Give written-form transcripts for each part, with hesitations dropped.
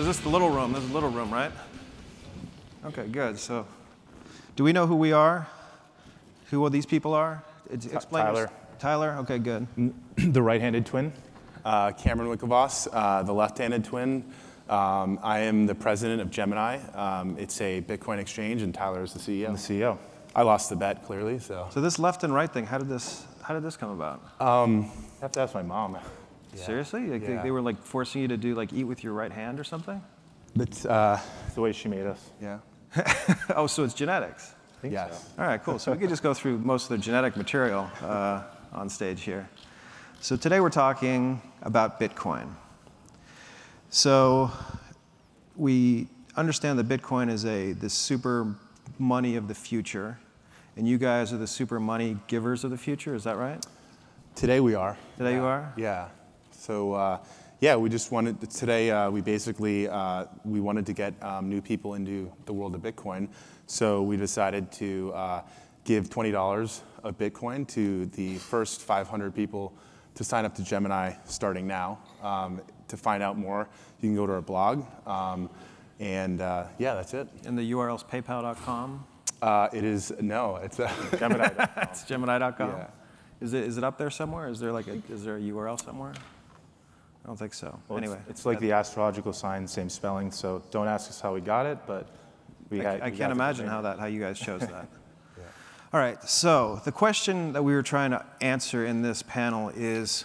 this the little room? This is the little room, right? Okay, good. So, do we know who we are? Who all these people are? Explain. Tyler. Tyler? Okay, good. The right-handed twin. Cameron Winklevoss, the left-handed twin. I am the president of Gemini. It's a Bitcoin exchange, and Tyler is the CEO. I'm the CEO. I lost the bet, clearly. So this left and right thing, how did this come about? I have to ask my mom. Yeah. Seriously? Like Yeah. they were like forcing you to do like eat with your right hand or something? It's the way she made us. yeah. Oh, so it's genetics. I think Yes. All right, cool. So we could just go through most of the genetic material on stage here. So today we're talking about Bitcoin. So we understand that Bitcoin is the super money of the future, and you guys are the super money givers of the future. Is that right? Today we are. Today you are? Yeah. So yeah, we just wanted today. We basically we wanted to get new people into the world of Bitcoin. So we decided to give $20 of Bitcoin to the first 500 people to sign up to Gemini starting now. To find out more, you can go to our blog. Yeah, that's it. And the URL's paypal.com? It is, no, it's Gemini.com. It's gemini.com? Yeah. Is it up there somewhere? Is there a URL somewhere? I don't think so. Well, anyway. it's like the astrological sign, same spelling, so don't ask us how we got it, but I can't imagine how you guys chose that. Yeah. All right, so the question that we were trying to answer in this panel is,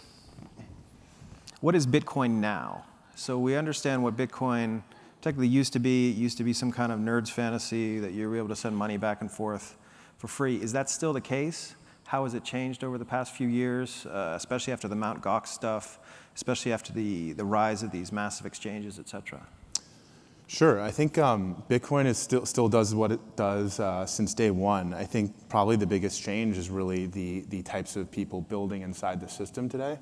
what is Bitcoin now? So we understand what Bitcoin technically used to be. It used to be some kind of nerd's fantasy that you were able to send money back and forth for free. Is that still the case? How has it changed over the past few years, especially after the Mt. Gox stuff, especially after the rise of these massive exchanges, et cetera? Sure. I think Bitcoin is still does what it does since day one. I think probably the biggest change is really the types of people building inside the system today.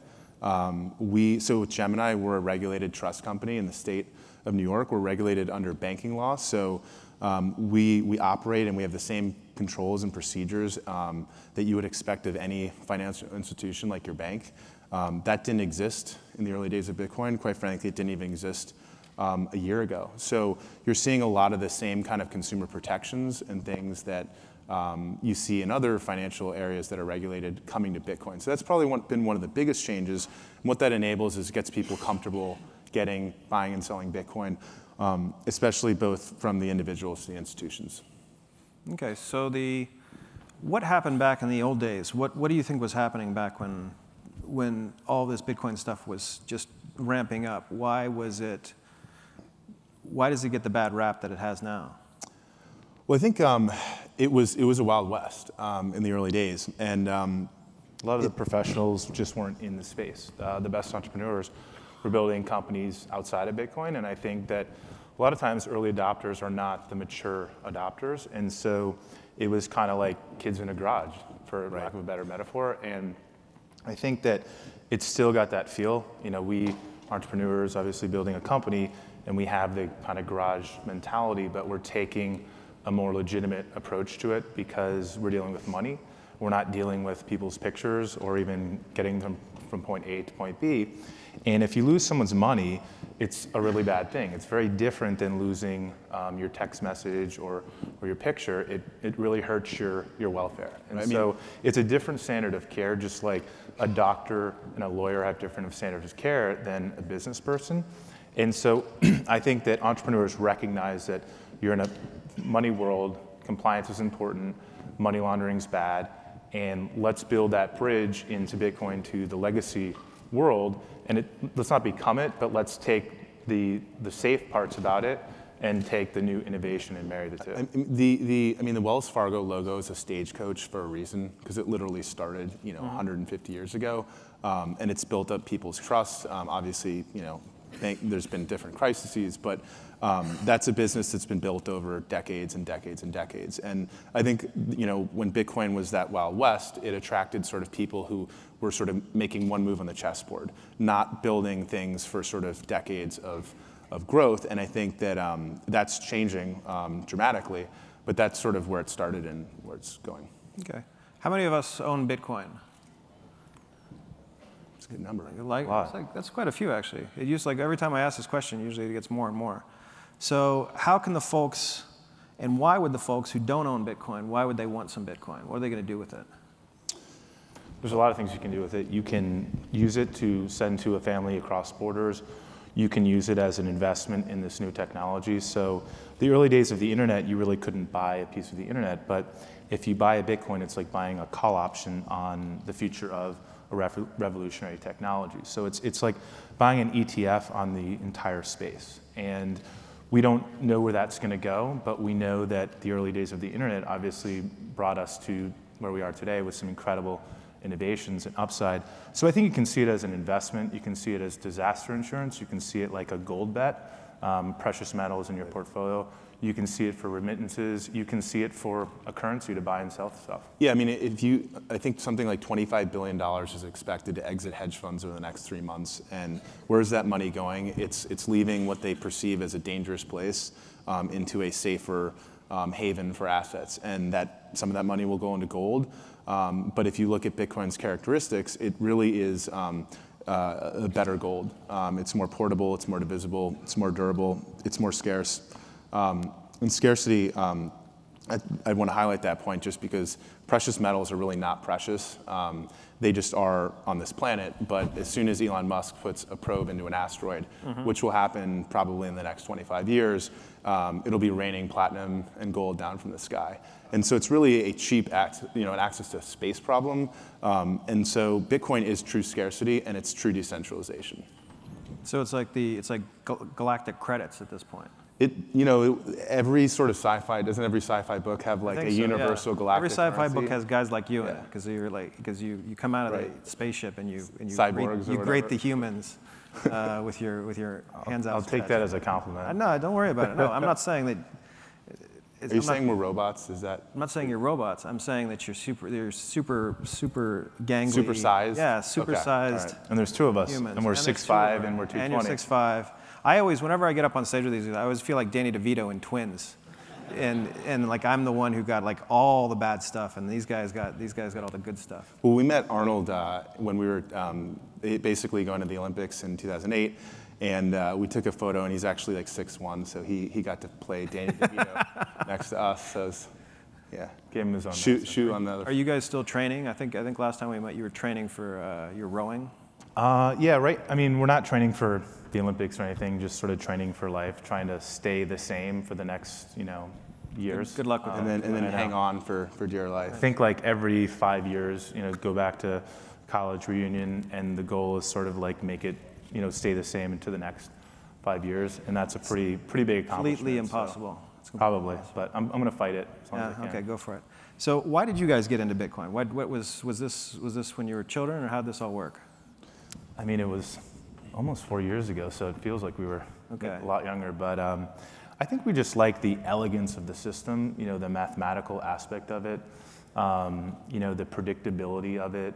So with Gemini, we're a regulated trust company in the state of New York. We're regulated under banking law. So we operate and we have the same controls and procedures that you would expect of any financial institution like your bank. That didn't exist in the early days of Bitcoin. Quite frankly, it didn't even exist a year ago. So you're seeing a lot of the same kind of consumer protections and things that you see in other financial areas that are regulated coming to Bitcoin. So that's probably been one of the biggest changes. And what that enables is it gets people comfortable buying and selling Bitcoin, especially both from the individuals to the institutions. Okay, so what happened back in the old days? What do you think was happening back when all this Bitcoin stuff was just ramping up? Why does it get the bad rap that it has now? Well, I think it was a Wild West in the early days, and a lot of the professionals just weren't in the space. The best entrepreneurs were building companies outside of Bitcoin, and I think that a lot of times early adopters are not the mature adopters, and so it was kind of like kids in a garage, for lack of a better metaphor. And I think that it's still got that feel. You know, we entrepreneurs obviously building a company, and we have the kind of garage mentality, but we're taking a more legitimate approach to it because we're dealing with money. We're not dealing with people's pictures or even getting them from point A to point B. And if you lose someone's money, it's a really bad thing. It's very different than losing your text message or your picture. It really hurts your welfare. And so it's a different standard of care, just like a doctor and a lawyer have different standards of care than a business person. And so I think that entrepreneurs recognize that you're in a money world, compliance is important, money laundering is bad, and let's build that bridge into Bitcoin to the legacy world. And let's not become it, but let's take the safe parts about it and take the new innovation and marry the two. The Wells Fargo logo is a stagecoach for a reason, because it literally started 150 years ago, and it's built up people's trust. Obviously, there's been different crises, but that's a business that's been built over decades and decades and decades. And I think, when Bitcoin was that Wild West, it attracted sort of people who were sort of making one move on the chessboard, not building things for sort of decades of growth. And I think that that's changing dramatically, but that's sort of where it started and where it's going. Okay. How many of us own Bitcoin? It's a good number. That's quite a few, actually. It used like every time I ask this question, usually it gets more and more. So how can the folks, and why would the folks who don't own Bitcoin, why would they want some Bitcoin? What are they going to do with it? There's a lot of things you can do with it. You can use it to send to a family across borders. You can use it as an investment in this new technology. So the early days of the internet, you really couldn't buy a piece of the internet, but if you buy a Bitcoin, it's like buying a call option on the future of a revolutionary technology. So it's like buying an ETF on the entire space. And we don't know where that's going to go, but we know that the early days of the internet obviously brought us to where we are today with some incredible innovations and upside. So I think you can see it as an investment. You can see it as disaster insurance. You can see it like a gold bet, precious metals in your portfolio. You can see it for remittances. You can see it for a currency to buy and sell stuff. Yeah, I mean, I think something like $25 billion is expected to exit hedge funds over the next 3 months. And where's that money going? It's leaving what they perceive as a dangerous place into a safer haven for assets. And that some of that money will go into gold. But if you look at Bitcoin's characteristics, it really is a better gold. It's more portable, it's more divisible, it's more durable, it's more scarce. And scarcity, I want to highlight that point just because precious metals are really not precious. They just are on this planet, but as soon as Elon Musk puts a probe into an asteroid, which will happen probably in the next 25 years, it'll be raining platinum and gold down from the sky. And so it's really a cheap an access to space problem. And so Bitcoin is true scarcity and it's true decentralization. So it's like galactic credits at this point. Every sort of doesn't every sci-fi book have like a universal galactic Every sci-fi currency? book has guys like you in it, because you come out of the spaceship and you grate the humans with your hands out. I'll take that as a compliment. No, don't worry about it. No, I'm not saying that. Are you saying we're robots? Is that? I'm not saying you're robots. I'm saying that you're super gangly. Supersized? Yeah, supersized. Okay. Right. And there's 2 of us, humans. and we're 6'5", and we're 220. And you're 6'5". I always, whenever I get up on stage with these guys, I always feel like Danny DeVito in Twins, and like I'm the one who got like all the bad stuff, and these guys got all the good stuff. Well, we met Arnold when we were basically going to the Olympics in 2008, and we took a photo, and he's actually like 6'1", so he got to play Danny DeVito next to us. So yeah, gave him his own shoe on the other. Are you guys still training? I think last time we met, you were training for your rowing. Yeah, right. I mean, we're not training for the Olympics or anything, just sort of training for life, trying to stay the same for the next, years. Good luck with that. And then hang on for dear life. I think like every 5 years, go back to college reunion, and the goal is sort of like make it, stay the same into the next 5 years, and that's a pretty big accomplishment. Completely impossible. So, probably, but I'm going to fight it. As long as I can. Okay, go for it. So why did you guys get into Bitcoin? What was this when you were children, or how did this all work? I mean, it was almost 4 years ago, so it feels like we were a lot younger. But I think we just like the elegance of the system, the mathematical aspect of it, the predictability of it.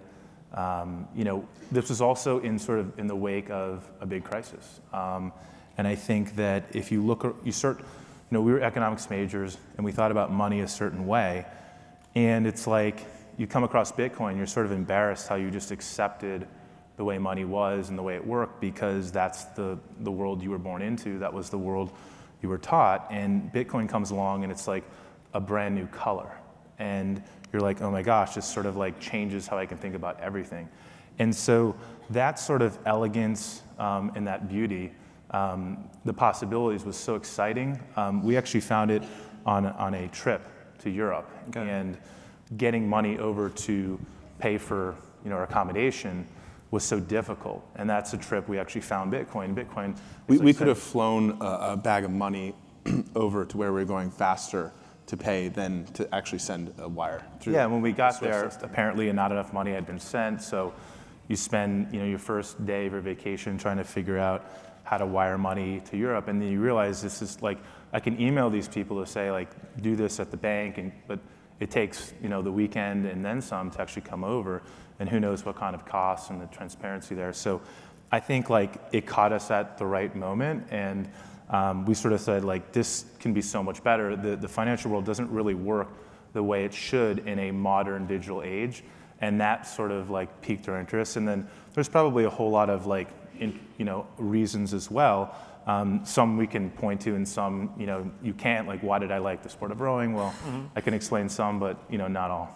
This was also in the wake of a big crisis. And I think that if you look, we were economics majors, and we thought about money a certain way. And it's like you come across Bitcoin, you're sort of embarrassed how you just accepted the way money was and the way it worked, because that's the world you were born into. That was the world you were taught. And Bitcoin comes along, and it's like a brand new color. And you're like, oh my gosh, this sort of like changes how I can think about everything. And so that sort of elegance and that beauty, the possibilities was so exciting. We actually found it on a trip to Europe. Okay. And getting money over to pay for our accommodation was so difficult, and that's a trip we actually found Bitcoin. We could have flown a bag of money over to where we were going faster to pay than to actually send a wire through. Yeah, when we got there, apparently not enough money had been sent, so you spend your first day of your vacation trying to figure out how to wire money to Europe, and then you realize this is like, I can email these people to say like, do this at the bank, but it takes the weekend and then some to actually come over, and who knows what kind of costs and the transparency there. So I think like it caught us at the right moment, and we sort of said like, this can be so much better. The financial world doesn't really work the way it should in a modern digital age, And that sort of like piqued our interest. And then there's probably a whole lot of like, reasons as well. Some we can point to and some, you can't. Like, why did I like the sport of rowing? Well, I can explain some, but not all.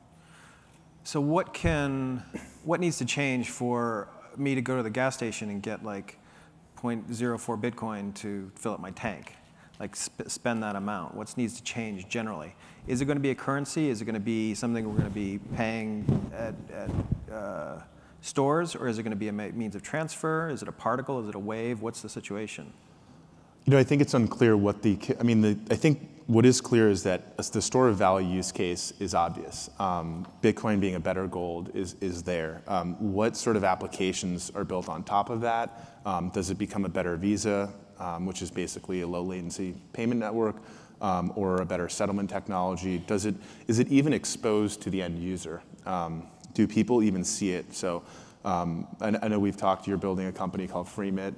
So what needs to change for me to go to the gas station and get like 0.04 Bitcoin to fill up my tank? Like spend that amount. What needs to change generally? Is it going to be a currency? Is it going to be something we're going to be paying at stores, or is it going to be a means of transfer? Is it a particle? Is it a wave? What's the situation? I think it's unclear what I think what is clear is that the store of value use case is obvious. Bitcoin being a better gold is there. What sort of applications are built on top of that? Does it become a better Visa, which is basically a low latency payment network, or a better settlement technology? Is it even exposed to the end user? Do people even see it? So I know we've talked, you're building a company called FreeMit.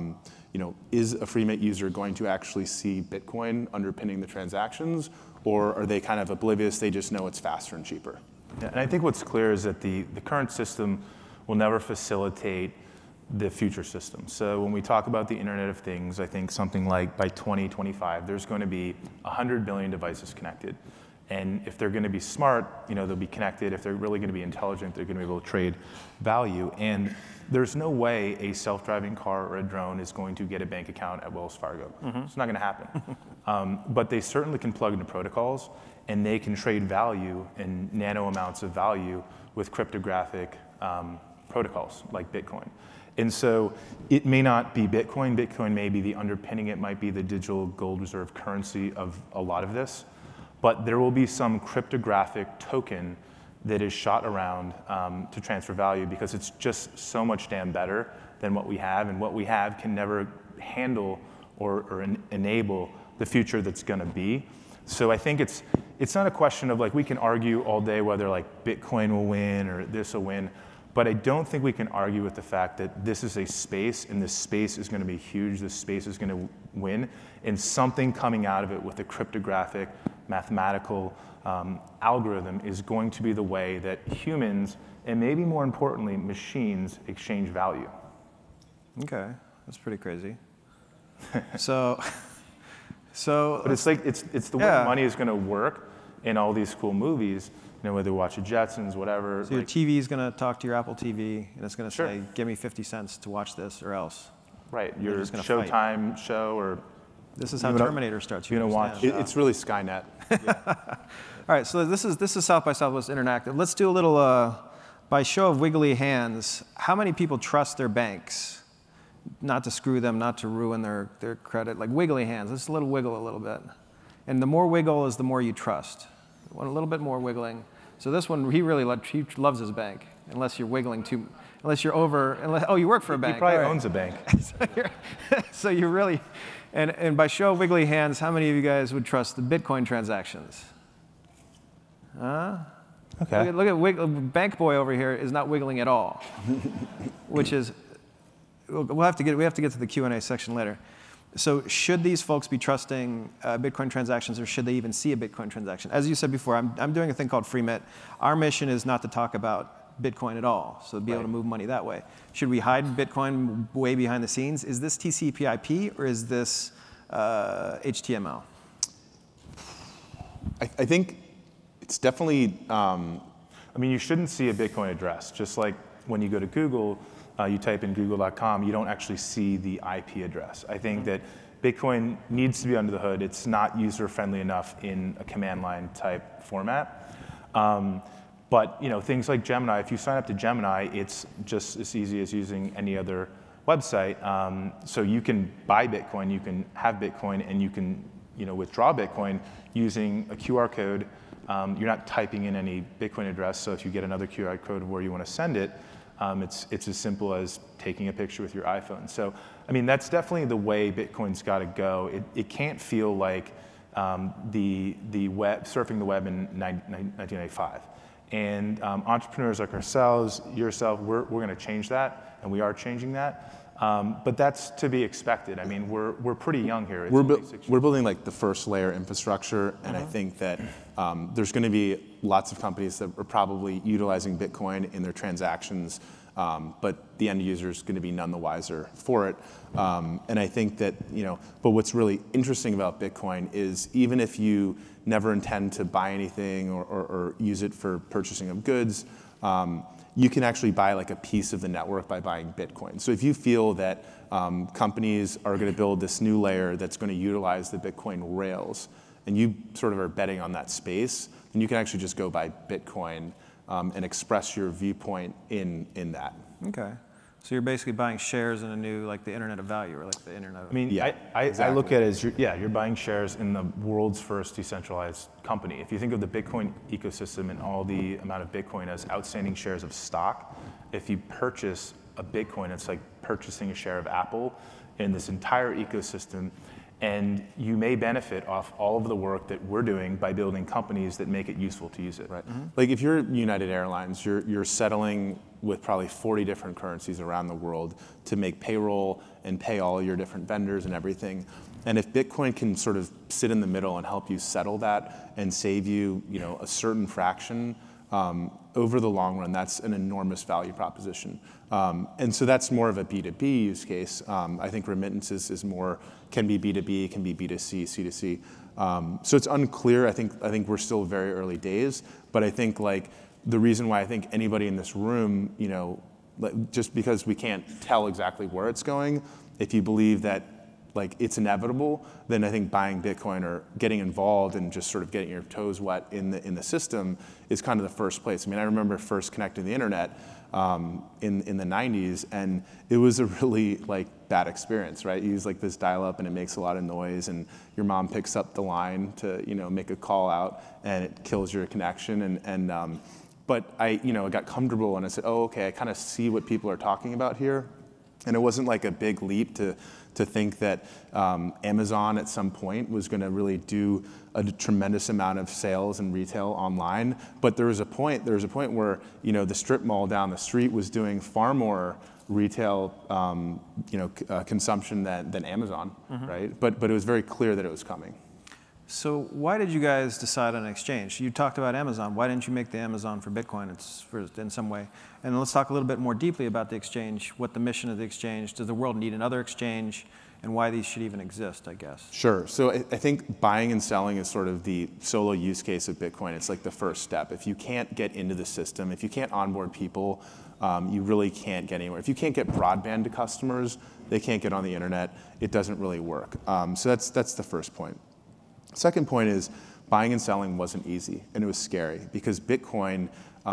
Is a FreeMit user going to actually see Bitcoin underpinning the transactions, or are they kind of oblivious, they just know it's faster and cheaper? Yeah, and I think what's clear is that the current system will never facilitate the future system. So when we talk about the Internet of Things, I think something like by 2025, there's going to be 100 billion devices connected. And if they're going to be smart, they'll be connected. If they're really going to be intelligent, they're going to be able to trade value. And there's no way a self-driving car or a drone is going to get a bank account at Wells Fargo. It's not going to happen. But they certainly can plug into protocols, and they can trade value in nano amounts of value with cryptographic protocols like Bitcoin. And so it may not be Bitcoin. Bitcoin may be the underpinning. It might be the digital gold reserve currency of a lot of this. But there will be some cryptographic token that is shot around to transfer value, because it's just so much damn better than what we have. And what we have can never handle or enable the future that's going to be. So I think it's not a question of like, we can argue all day whether like Bitcoin will win or this will win. But I don't think we can argue with the fact that this is a space, and this space is going to be huge. This space is going to win, and something coming out of it with a cryptographic, mathematical algorithm is going to be the way that humans, and maybe more importantly, machines, exchange value. Okay, that's pretty crazy. But it's like it's the way money is going to work in all these cool movies. Whether you watch the Jetsons, whatever. So your TV is going to talk to your Apple TV, and it's going to say, give me 50 cents to watch this or else. Right, your Showtime show, or... This is how Terminator starts. You're going to watch. It's really Skynet. All right, so this is South by Southwest Interactive. Let's do a little, by show of wiggly hands, how many people trust their banks? Not to screw them, not to ruin their credit. Like wiggly hands, let's wiggle a little bit. And the more wiggle is the more you trust. You want a little bit more wiggling. So this one, he loves his bank, unless you're wiggling too, unless you're over, you work for a bank. He probably owns a bank. So you're really, and by show of wiggly hands, how many of you guys would trust the Bitcoin transactions? Okay. Look at Bank Boy over here is not wiggling at all, which is, we have to get to the Q&A section later. So should these folks be trusting Bitcoin transactions, or should they even see a Bitcoin transaction? As you said before, I'm doing a thing called FreeMit. Our mission is not to talk about Bitcoin at all, so to be able to move money that way. Should we hide Bitcoin way behind the scenes? Is this TCP/IP, or is this HTML? I think it's definitely... you shouldn't see a Bitcoin address. Just like when you go to Google, you type in google.com, you don't actually see the IP address. I think that Bitcoin needs to be under the hood. It's not user-friendly enough in a command line type format. But things like Gemini, if you sign up to Gemini, it's just as easy as using any other website. So you can buy Bitcoin, you can have Bitcoin, and you can withdraw Bitcoin using a QR code. You're not typing in any Bitcoin address, so if you get another QR code of where you want to send it, it's as simple as taking a picture with your iPhone. So, that's definitely the way Bitcoin's got to go. It can't feel like the web, surfing the web in 1995. And entrepreneurs like ourselves, yourself, we're going to change that, and we are changing that. But that's to be expected. We're pretty young here. We're building like the first layer infrastructure, and I think that there's going to be lots of companies that are probably utilizing Bitcoin in their transactions, but the end user is going to be none the wiser for it. And I think that, but what's really interesting about Bitcoin is even if you never intend to buy anything or use it for purchasing of goods, you can actually buy like a piece of the network by buying Bitcoin. So if you feel that companies are going to build this new layer that's going to utilize the Bitcoin rails, and you sort of are betting on that space, then you can actually just go buy Bitcoin and express your viewpoint in that. Okay. So you're basically buying shares in a new, like the Internet of Value, or like the Internet of... I mean, Yeah, I exactly. look at it as, you're buying shares in the world's first decentralized company. If you think of the Bitcoin ecosystem and all the amount of Bitcoin as outstanding shares of stock, if you purchase a Bitcoin, it's like purchasing a share of Apple in this entire ecosystem. And you may benefit off all of the work that we're doing by building companies that make it useful to use it. Right. Mm-hmm. Like if you're United Airlines, you're settling with probably 40 different currencies around the world to make payroll and pay all your different vendors and everything. And if Bitcoin can sort of sit in the middle and help you settle that and save you, a certain fraction, over the long run, that's an enormous value proposition. And so that's more of a B2B use case. I think remittances can be B2B, can be B2C, C2C. So it's unclear. I think we're still very early days, but I think like the reason why I think anybody in this room, just because we can't tell exactly where it's going, if you believe that like it's inevitable, then I think buying Bitcoin or getting involved and just sort of getting your toes wet in the system is kind of the first place. I mean, I remember first connecting to the internet in the 90s, and it was a really like bad experience, right? You use like this dial-up and it makes a lot of noise, and your mom picks up the line to make a call out, and it kills your connection. But I got comfortable and I said, oh, okay, I kind of see what people are talking about here. And it wasn't like a big leap to think that Amazon at some point was going to really do a tremendous amount of sales and retail online. But there was a point where the strip mall down the street was doing far more retail consumption than Amazon, right? But it was very clear that it was coming. So why did you guys decide on an exchange? You talked about Amazon. Why didn't you make the Amazon for Bitcoin in some way? And let's talk a little bit more deeply about the exchange, what the mission of the exchange, does the world need another exchange, and why these should even exist, I guess. Sure. So I think buying and selling is sort of the solo use case of Bitcoin. It's like the first step. If you can't get into the system, if you can't onboard people, you really can't get anywhere. If you can't get broadband to customers, they can't get on the internet, it doesn't really work. So that's the first point. Second point is buying and selling wasn't easy, and it was scary because Bitcoin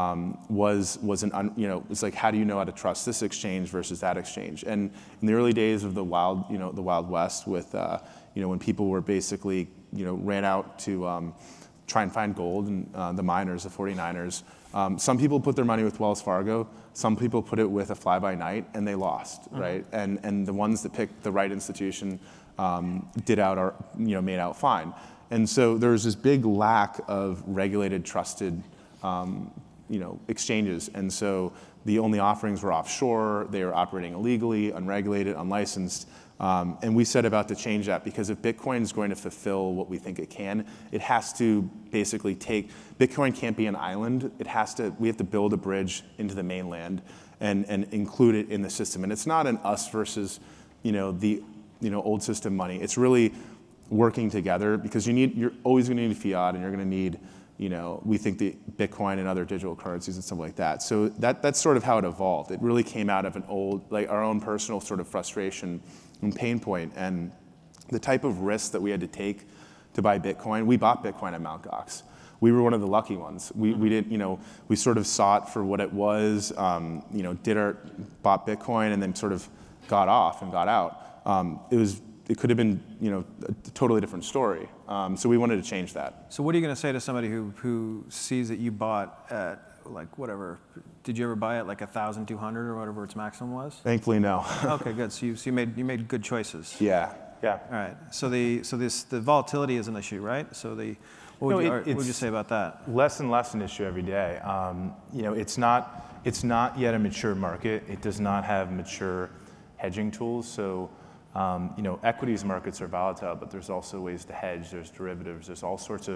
it's like, how do you know how to trust this exchange versus that exchange? And in the early days of the Wild West, with when people were basically ran out to try and find gold, and the miners, the 49ers, some people put their money with Wells Fargo, some people put it with a fly-by-night, and they lost, right? And the ones that picked the right institution made out fine. And so there was this big lack of regulated, trusted, exchanges. And so the only offerings were offshore. They were operating illegally, unregulated, unlicensed. And we set about to change that because if Bitcoin is going to fulfill what we think it can, it has to basically Bitcoin can't be an island. We have to build a bridge into the mainland and include it in the system. And it's not an us versus, the old system money. It's really working together because you're always going to need fiat, and you're going to need, we think the Bitcoin and other digital currencies and stuff like that. So that's sort of how it evolved. It really came out of our own personal sort of frustration and pain point, and the type of risks that we had to take to buy Bitcoin. We bought Bitcoin at Mt. Gox. We were one of the lucky ones. We didn't, we sort of saw it for what it was, bought Bitcoin and then sort of got off and got out. It could have been, a totally different story. So we wanted to change that. So what are you going to say to somebody who sees that you bought at like whatever? Did you ever buy it like 1,200 or whatever its maximum was? Thankfully, no. Okay, good. So you made good choices. Yeah. All right. So the volatility is an issue, right? So what would you say about that? Less and less an issue every day. It's not yet a mature market. It does not have mature hedging tools. So equities markets are volatile, but there's also ways to hedge. There's derivatives. There's all sorts of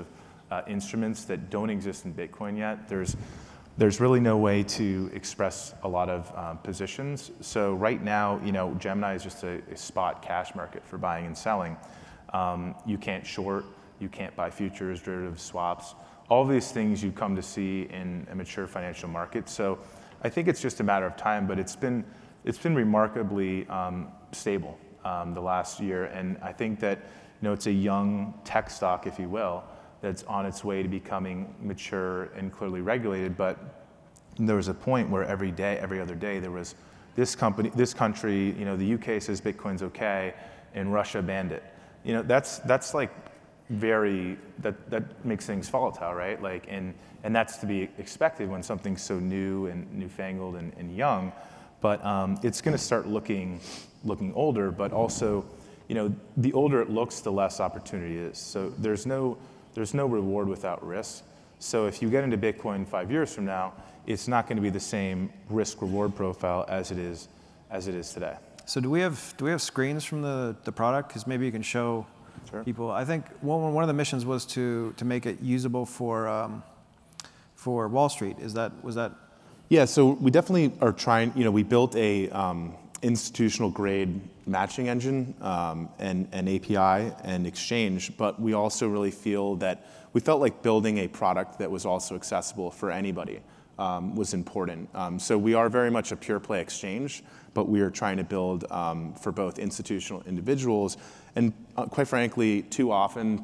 instruments that don't exist in Bitcoin yet. There's really no way to express a lot of positions. So right now, Gemini is just a spot cash market for buying and selling. You can't short, you can't buy futures, derivatives, swaps. All of these things you come to see in a mature financial market. So I think it's just a matter of time, but it's been remarkably stable the last year. And I think that it's a young tech stock, if you will, that's on its way to becoming mature and clearly regulated. But there was a point where every other day, there was this country, the UK says Bitcoin's okay, and Russia banned it. That's like that makes things volatile, right? And that's to be expected when something's so new and newfangled and young. But it's going to start looking older. But also, the older it looks, the less opportunity is. So there's no reward without risk. So if you get into Bitcoin 5 years from now, it's not going to be the same risk-reward profile as it is today. So do we have screens from the product? Because maybe you can show people. I think one of the missions was to make it usable for Wall Street. Was that? Yeah. So we definitely are trying. We built a institutional grade matching engine and API and exchange, but we also really felt like building a product that was also accessible for anybody was important. So we are very much a pure play exchange, but we are trying to build for both institutional individuals and quite frankly, too often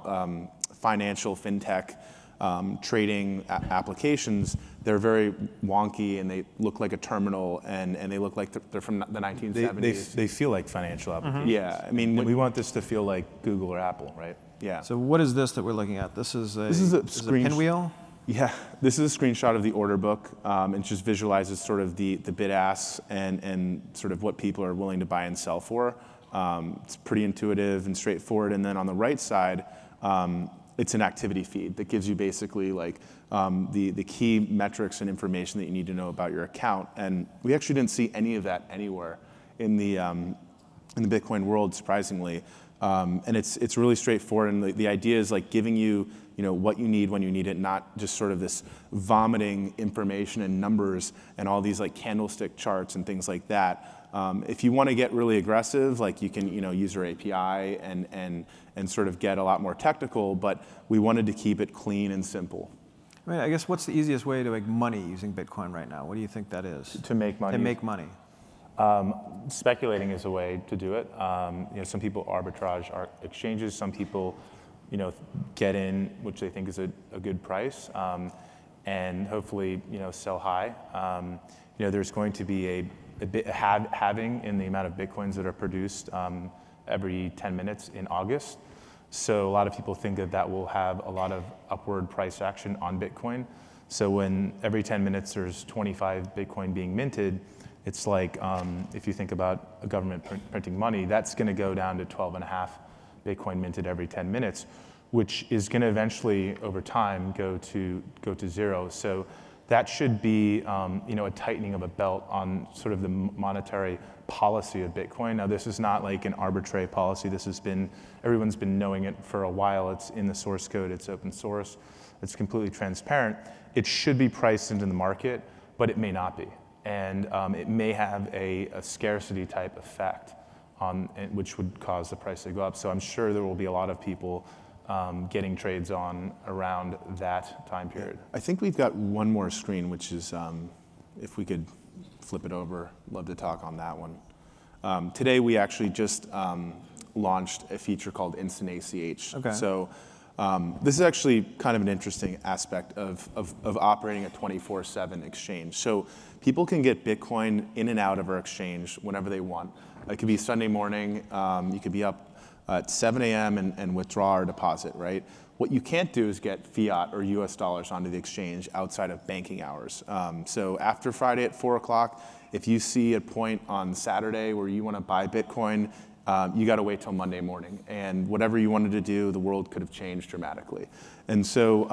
financial fintech trading applications, they're very wonky and they look like a terminal and they look like they're from the 1970s. They feel like financial applications. Yeah, I mean, we want this to feel like Google or Apple, right? Yeah. So what is this that we're looking at? This is a pinwheel? Yeah, this is a screenshot of the order book. It just visualizes sort of the bid asks and sort of what people are willing to buy and sell for. It's pretty intuitive and straightforward. And then on the right side, it's an activity feed that gives you basically like the key metrics and information that you need to know about your account. And we actually didn't see any of that anywhere in the Bitcoin world, surprisingly. And it's really straightforward. And the idea is like giving you what you need when you need it, not just sort of this vomiting information and numbers and all these like candlestick charts and things like that. If you want to get really aggressive, like you can use our API and sort of get a lot more technical, but we wanted to keep it clean and simple. I mean, I guess what's the easiest way to make money using Bitcoin right now? What do you think that is? To make money? To make money. Speculating is a way to do it. Some people arbitrage exchanges. Some people, get in, which they think is a good price, and hopefully, sell high. There's going to be a bit halving in the amount of Bitcoins that are produced every 10 minutes in August. So a lot of people think that will have a lot of upward price action on Bitcoin. So when every 10 minutes there's 25 Bitcoin being minted, it's like if you think about a government printing money, that's going to go down to 12.5 Bitcoin minted every 10 minutes, which is going to eventually, over time, go to zero. So that should be a tightening of a belt on sort of the monetary policy of Bitcoin. Now, this is not like an arbitrary policy. Everyone's been knowing it for a while. It's in the source code. It's open source. It's completely transparent. It should be priced into the market, but it may not be. And it may have a scarcity type effect which would cause the price to go up. So I'm sure there will be a lot of people getting trades on around that time period. I think we've got one more screen, which is, if we could flip it over, love to talk on that one. Today we actually just launched a feature called Instant ACH. Okay. So this is actually kind of an interesting aspect of operating a 24/7 exchange. So people can get Bitcoin in and out of our exchange whenever they want. It could be Sunday morning. You could be up at 7 a.m. and withdraw or deposit, right? What you can't do is get fiat or US dollars onto the exchange outside of banking hours. So after Friday at 4 o'clock, if you see a point on Saturday where you want to buy Bitcoin, you got to wait till Monday morning. And whatever you wanted to do, the world could have changed dramatically. And so,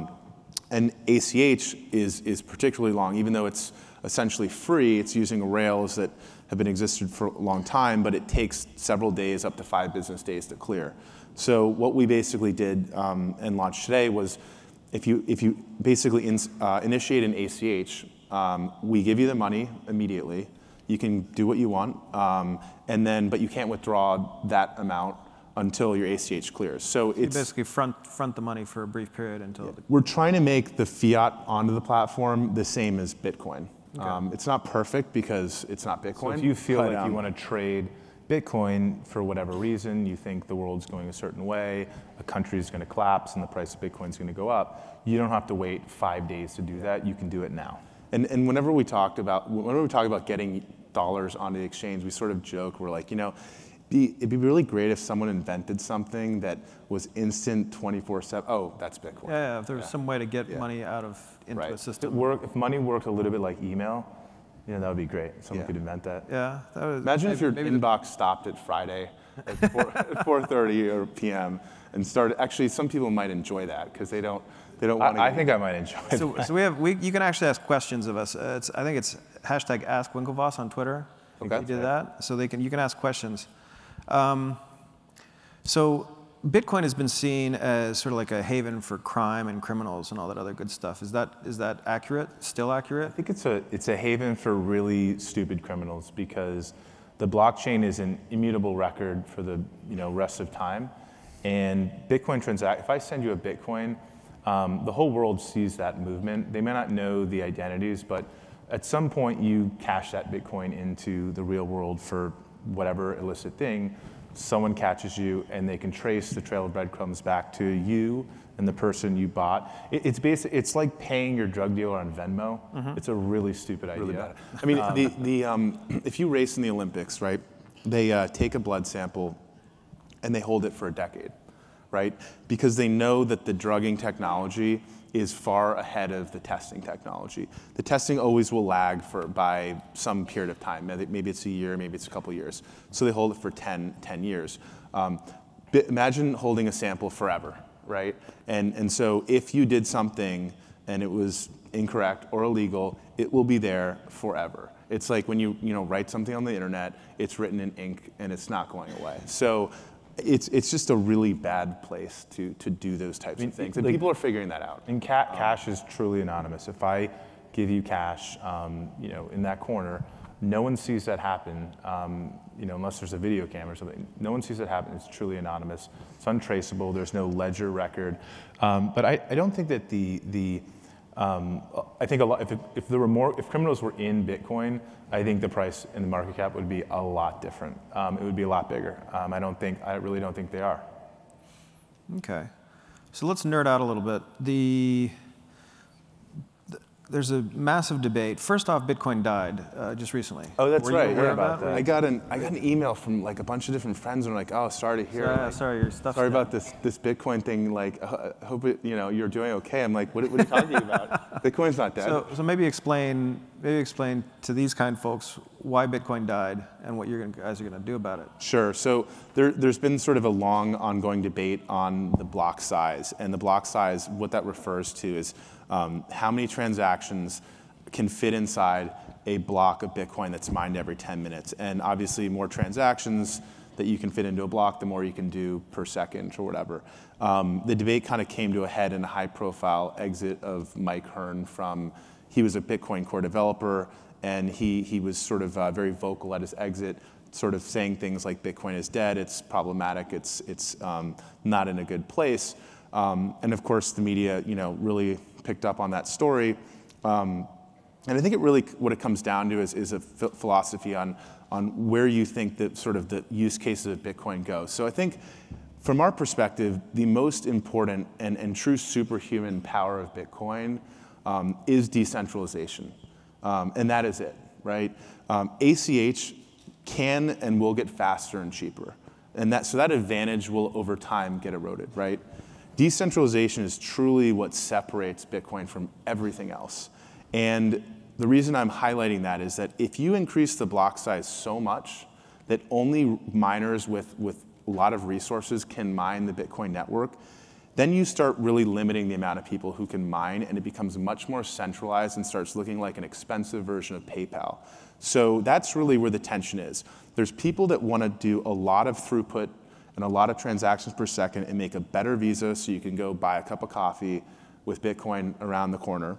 and ACH is particularly long, even though it's essentially free. It's using rails that have been existed for a long time, but it takes several days, up to 5 business days to clear. So what we basically did and launched today was, if you basically initiate an ACH, we give you the money immediately. You can do what you want, but you can't withdraw that amount until your ACH clears. So it's you basically front the money for a brief period until. We're trying to make the fiat onto the platform the same as Bitcoin. Okay. It's not perfect because it's not Bitcoin. So if you feel like you want to trade Bitcoin for whatever reason, you think the world's going a certain way, a country is going to collapse and the price of Bitcoin is going to go up, you don't have to wait 5 days to do that. You can do it now. And whenever we talk about getting dollars onto the exchange, we sort of joke, we're like, it'd be really great if someone invented something that was instant 24/7. Oh, that's Bitcoin. Yeah, if there was some way to get money into a system. If money worked a little bit like email, that would be great. Someone could invent that. Yeah. Imagine if your inbox stopped at Friday at 4:30 or p.m. and started. Actually, some people might enjoy that because they don't want to. I think I might enjoy it. So you can actually ask questions of us. I think it's #AskWinklevoss on Twitter. Okay. You did that, so you can ask questions. So Bitcoin has been seen as sort of like a haven for crime and criminals and all that other good stuff. Is that accurate? Still accurate? I think it's a haven for really stupid criminals because the blockchain is an immutable record for the rest of time. And Bitcoin if I send you a Bitcoin, the whole world sees that movement. They may not know the identities, but at some point you cash that Bitcoin into the real world for whatever illicit thing. Someone catches you and they can trace the trail of breadcrumbs back to you and the person you bought. It's like paying your drug dealer on Venmo. Mm-hmm. It's a really stupid idea. Really bad. I mean, if you race in the Olympics, right, they take a blood sample and they hold it for a decade, right? Because they know that the drugging technology is far ahead of the testing technology. The testing always will lag by some period of time. Maybe it's a year, maybe it's a couple years. So they hold it for 10 years. Imagine holding a sample forever, right? And so if you did something and it was incorrect or illegal, it will be there forever. It's like when you write something on the internet, it's written in ink and it's not going away. So it's just a really bad place to do those types of things, and people are figuring that out. And cash is truly anonymous. If I give you cash, in that corner, no one sees that happen. Unless there's a video camera or something, no one sees that happen. It's truly anonymous. It's untraceable. There's no ledger record. But I don't think that I think a lot. If criminals were in Bitcoin, I think the price and the market cap would be a lot different. It would be a lot bigger. I really don't think they are. Okay, so let's nerd out a little bit. There's a massive debate. First off, Bitcoin died just recently. Oh, that's right. Were you aware about that? I got an email from like a bunch of different friends, and they're like, "Oh, sorry to hear. Sorry, your stuff's Sorry down. about this Bitcoin thing. Like, I hope you're doing okay." I'm like, "What are you talking about? Bitcoin's not dead." So maybe explain to these kind of folks why Bitcoin died and what you guys are going to do about it. Sure. So there's been sort of a long ongoing debate on the block size, and the block size, what that refers to is how many transactions can fit inside a block of Bitcoin that's mined every 10 minutes. And obviously, more transactions that you can fit into a block, the more you can do per second or whatever. The debate kind of came to a head in a high-profile exit of Mike Hearn he was a Bitcoin core developer, and he was sort of very vocal at his exit, sort of saying things like Bitcoin is dead, it's problematic, it's not in a good place. And of course, the media, really picked up on that story. And I think what it comes down to is a philosophy on where you think that sort of the use cases of Bitcoin go. So I think from our perspective, the most important and true superhuman power of Bitcoin is decentralization. And that is it, right? ACH can and will get faster and cheaper. And so that advantage will over time get eroded, right? Decentralization is truly what separates Bitcoin from everything else. And the reason I'm highlighting that is that if you increase the block size so much that only miners with a lot of resources can mine the Bitcoin network, then you start really limiting the amount of people who can mine, and it becomes much more centralized and starts looking like an expensive version of PayPal. So that's really where the tension is. There's people that want to do a lot of throughput and a lot of transactions per second and make a better Visa so you can go buy a cup of coffee with Bitcoin around the corner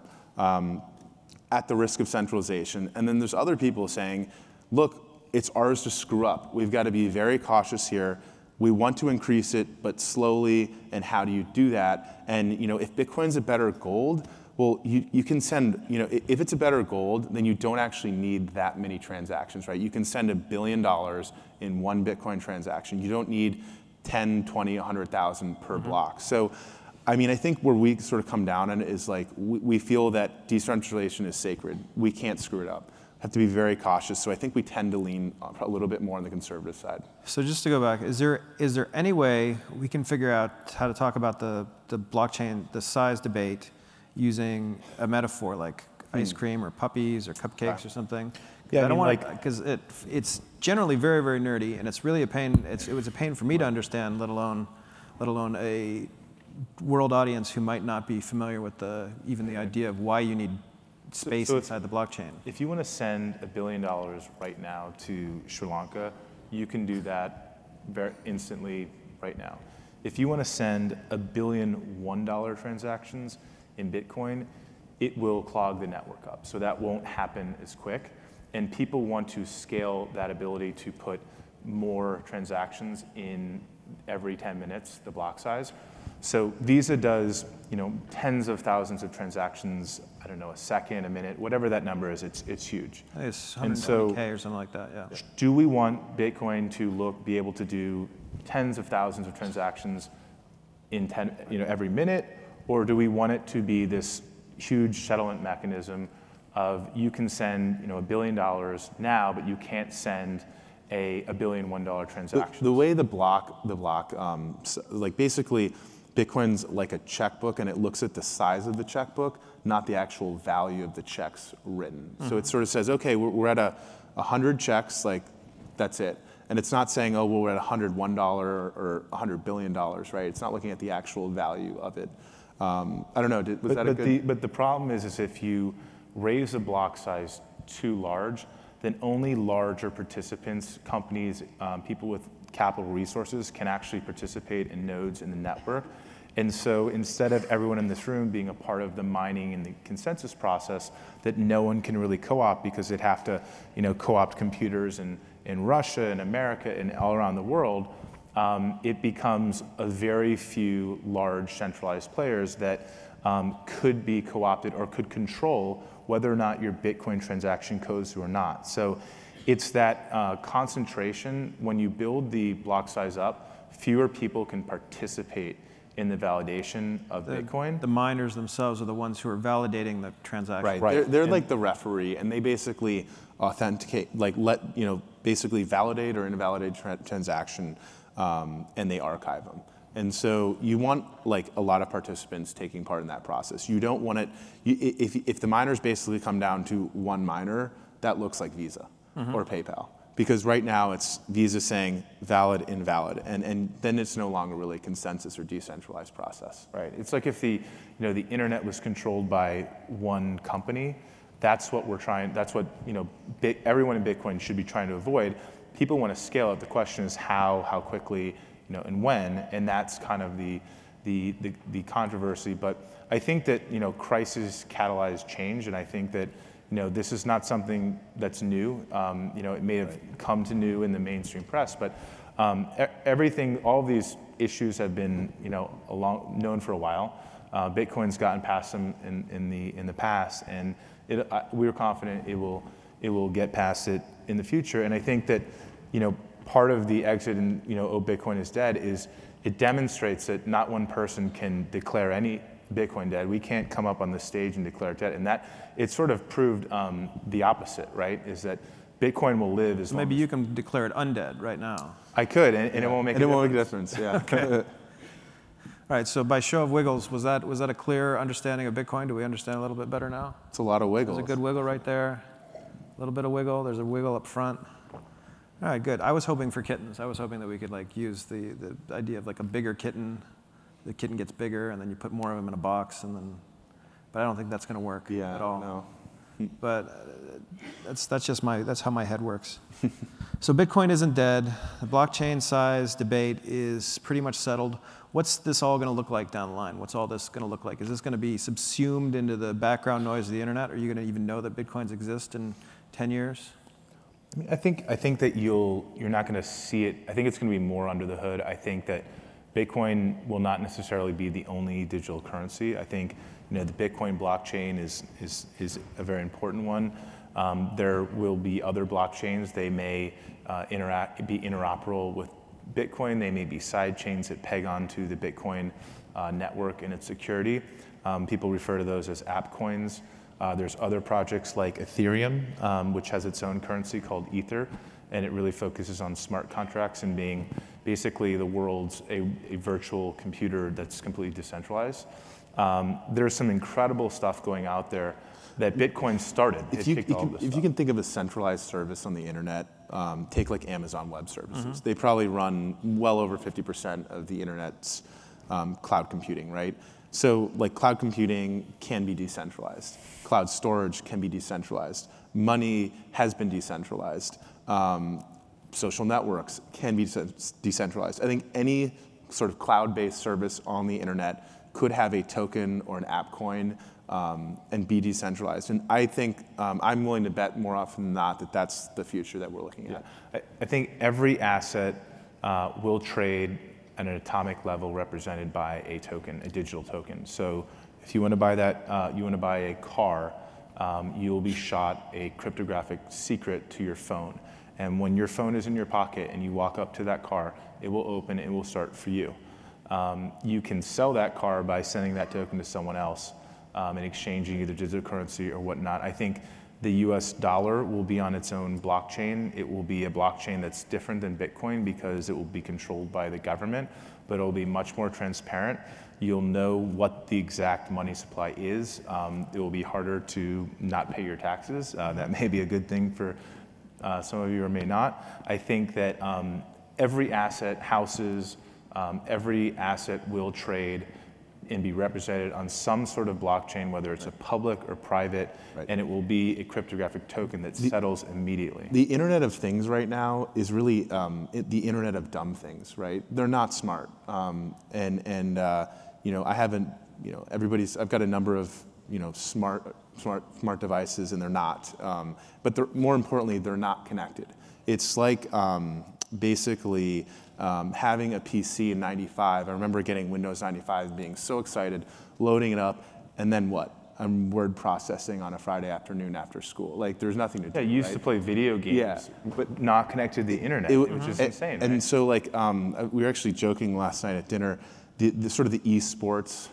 at the risk of centralization. And then there's other people saying, look, it's ours to screw up. We've got to be very cautious here. We want to increase it, but slowly, and how do you do that? And if Bitcoin's a better gold, well, you can send, if it's a better gold, then you don't actually need that many transactions, right? You can send $1 billion in one Bitcoin transaction. You don't need 10, 20, 100,000 per block. So, I mean, I think where we sort of come down on it is like, we feel that decentralization is sacred. We can't screw it up. Have to be very cautious. So I think we tend to lean a little bit more on the conservative side. So just to go back, is there any way we can figure out how to talk about the blockchain, the size debate, using a metaphor like ice cream or puppies or cupcakes or something? Yeah, I don't want because it's generally very, very nerdy, and it's really a pain. It was a pain for me to understand, let alone a world audience who might not be familiar with even the idea of why you need space inside the blockchain. If you want to send $1 billion right now to Sri Lanka, you can do that very instantly right now. If you want to send $1 billion $1 transactions in Bitcoin, it will clog the network up. So that won't happen as quick. And people want to scale that ability to put more transactions in every 10 minutes, the block size. So Visa does, tens of thousands of transactions, I don't know, a second, a minute, whatever that number is, it's huge. I think it's 120K or something like that, yeah. Do we want Bitcoin to be able to do tens of thousands of transactions in every minute, or do we want it to be this huge settlement mechanism of you can send $1 billion now, but you can't send a $1 billion $1 transaction? The way the block, like basically, Bitcoin's like a checkbook, and it looks at the size of the checkbook, not the actual value of the checks written. So it sort of says, okay, we're at 100 checks, like that's it. And it's not saying, oh, well, we're at $101 or $100 billion, right? It's not looking at the actual value of it. I don't know, was that a good? But the problem is if you raise the block size too large, then only larger participants, companies, people with capital resources can actually participate in nodes in the network. And so instead of everyone in this room being a part of the mining and the consensus process that no one can really co-opt because they'd have to co-opt computers in Russia and America and all around the world, it becomes a very few large centralized players that could be co-opted or could control whether or not your Bitcoin transaction goes through or not. So it's that concentration. When you build the block size up, fewer people can participate in the validation of Bitcoin. The miners themselves are the ones who are validating the transaction. Right. They're like the referee, and they basically authenticate, basically validate or invalidate transaction, and they archive them. And so you want a lot of participants taking part in that process. You don't want it, if the miners basically come down to one miner, that looks like Visa or PayPal. Because right now it's Visa saying valid, invalid, and then it's no longer really a consensus or decentralized process. Right. It's like if the internet was controlled by one company, that's what we're trying. That's what everyone in Bitcoin should be trying to avoid. People want to scale it. The question is how quickly, and when, and that's kind of the controversy. But I think that crisis catalyze change, and I think that this is not something that's new. It may have come to new in the mainstream press, but all of these issues have been known for a while. Bitcoin's gotten past them in the past, and we are confident it will get past it in the future. And I think that part of the exit in "Oh, Bitcoin is dead" is it demonstrates that not one person can declare any Bitcoin dead. We can't come up on the stage and declare it dead, and that it sort of proved the opposite, right? Is that Bitcoin will live as long maybe you can declare it undead right now. I could, and it won't make a difference. Yeah. Okay. All right. So by show of wiggles, was that a clear understanding of Bitcoin? Do we understand a little bit better now? It's a lot of wiggles. There's a good wiggle right there. A little bit of wiggle. There's a wiggle up front. All right, good. I was hoping for kittens. I was hoping that we could use the idea of a bigger kitten. The kitten gets bigger, and then you put more of them in a box, but I don't think that's going to work at all. No. but that's how my head works. So Bitcoin isn't dead. The blockchain size debate is pretty much settled. What's this all going to look like down the line? What's all this going to look like? Is this going to be subsumed into the background noise of the internet? Are you going to even know that Bitcoins exist in 10 years? I mean, I think that you're not going to see it. I think it's going to be more under the hood. I think that Bitcoin will not necessarily be the only digital currency. I think the Bitcoin blockchain is a very important one. There will be other blockchains. They may be interoperable with Bitcoin. They may be side chains that peg onto the Bitcoin network and its security. People refer to those as app coins. There's other projects like Ethereum, which has its own currency called Ether, and it really focuses on smart contracts and being basically the world's a virtual computer that's completely decentralized. There's some incredible stuff going out there that Bitcoin started. If you can think of a centralized service on the internet, take like Amazon Web Services. They probably run well over 50% of the internet's cloud computing, right? So like cloud computing can be decentralized. Cloud storage can be decentralized. Money has been decentralized. Social networks can be decentralized. I think any sort of cloud-based service on the internet could have a token or an app coin and be decentralized. And I think I'm willing to bet more often than not that that's the future that we're looking at. I think every asset will trade at an atomic level represented by a token, a digital token. So if you want to buy that, you want to buy a car, you will be shot a cryptographic secret to your phone. And when your phone is in your pocket and you walk up to that car, it will open, it will start for you. You can sell that car by sending that token to someone else and exchanging either digital currency or whatnot. I think the US dollar will be on its own blockchain. It will be a blockchain that's different than Bitcoin because it will be controlled by the government, but it will be much more transparent. You'll know what the exact money supply is. It will be harder to not pay your taxes. That may be a good thing for some of you or may not. I think that every asset, houses, every asset will trade and be represented on some sort of blockchain, whether it's a public or private, and it will be a cryptographic token that settles immediately. The Internet of Things right now is really the Internet of dumb things, right? They're not smart, I haven't, I've got a number of smart devices, and they're not. But more importantly, they're not connected. It's like basically having a PC in 95. I remember getting Windows 95 and being so excited, loading it up, and then what? I'm word processing on a Friday afternoon after school. Like, there's nothing to do. Yeah, you used to play video games, but not connected to the internet, which is insane. And so, like, we were actually joking last night at dinner, the sort of the esports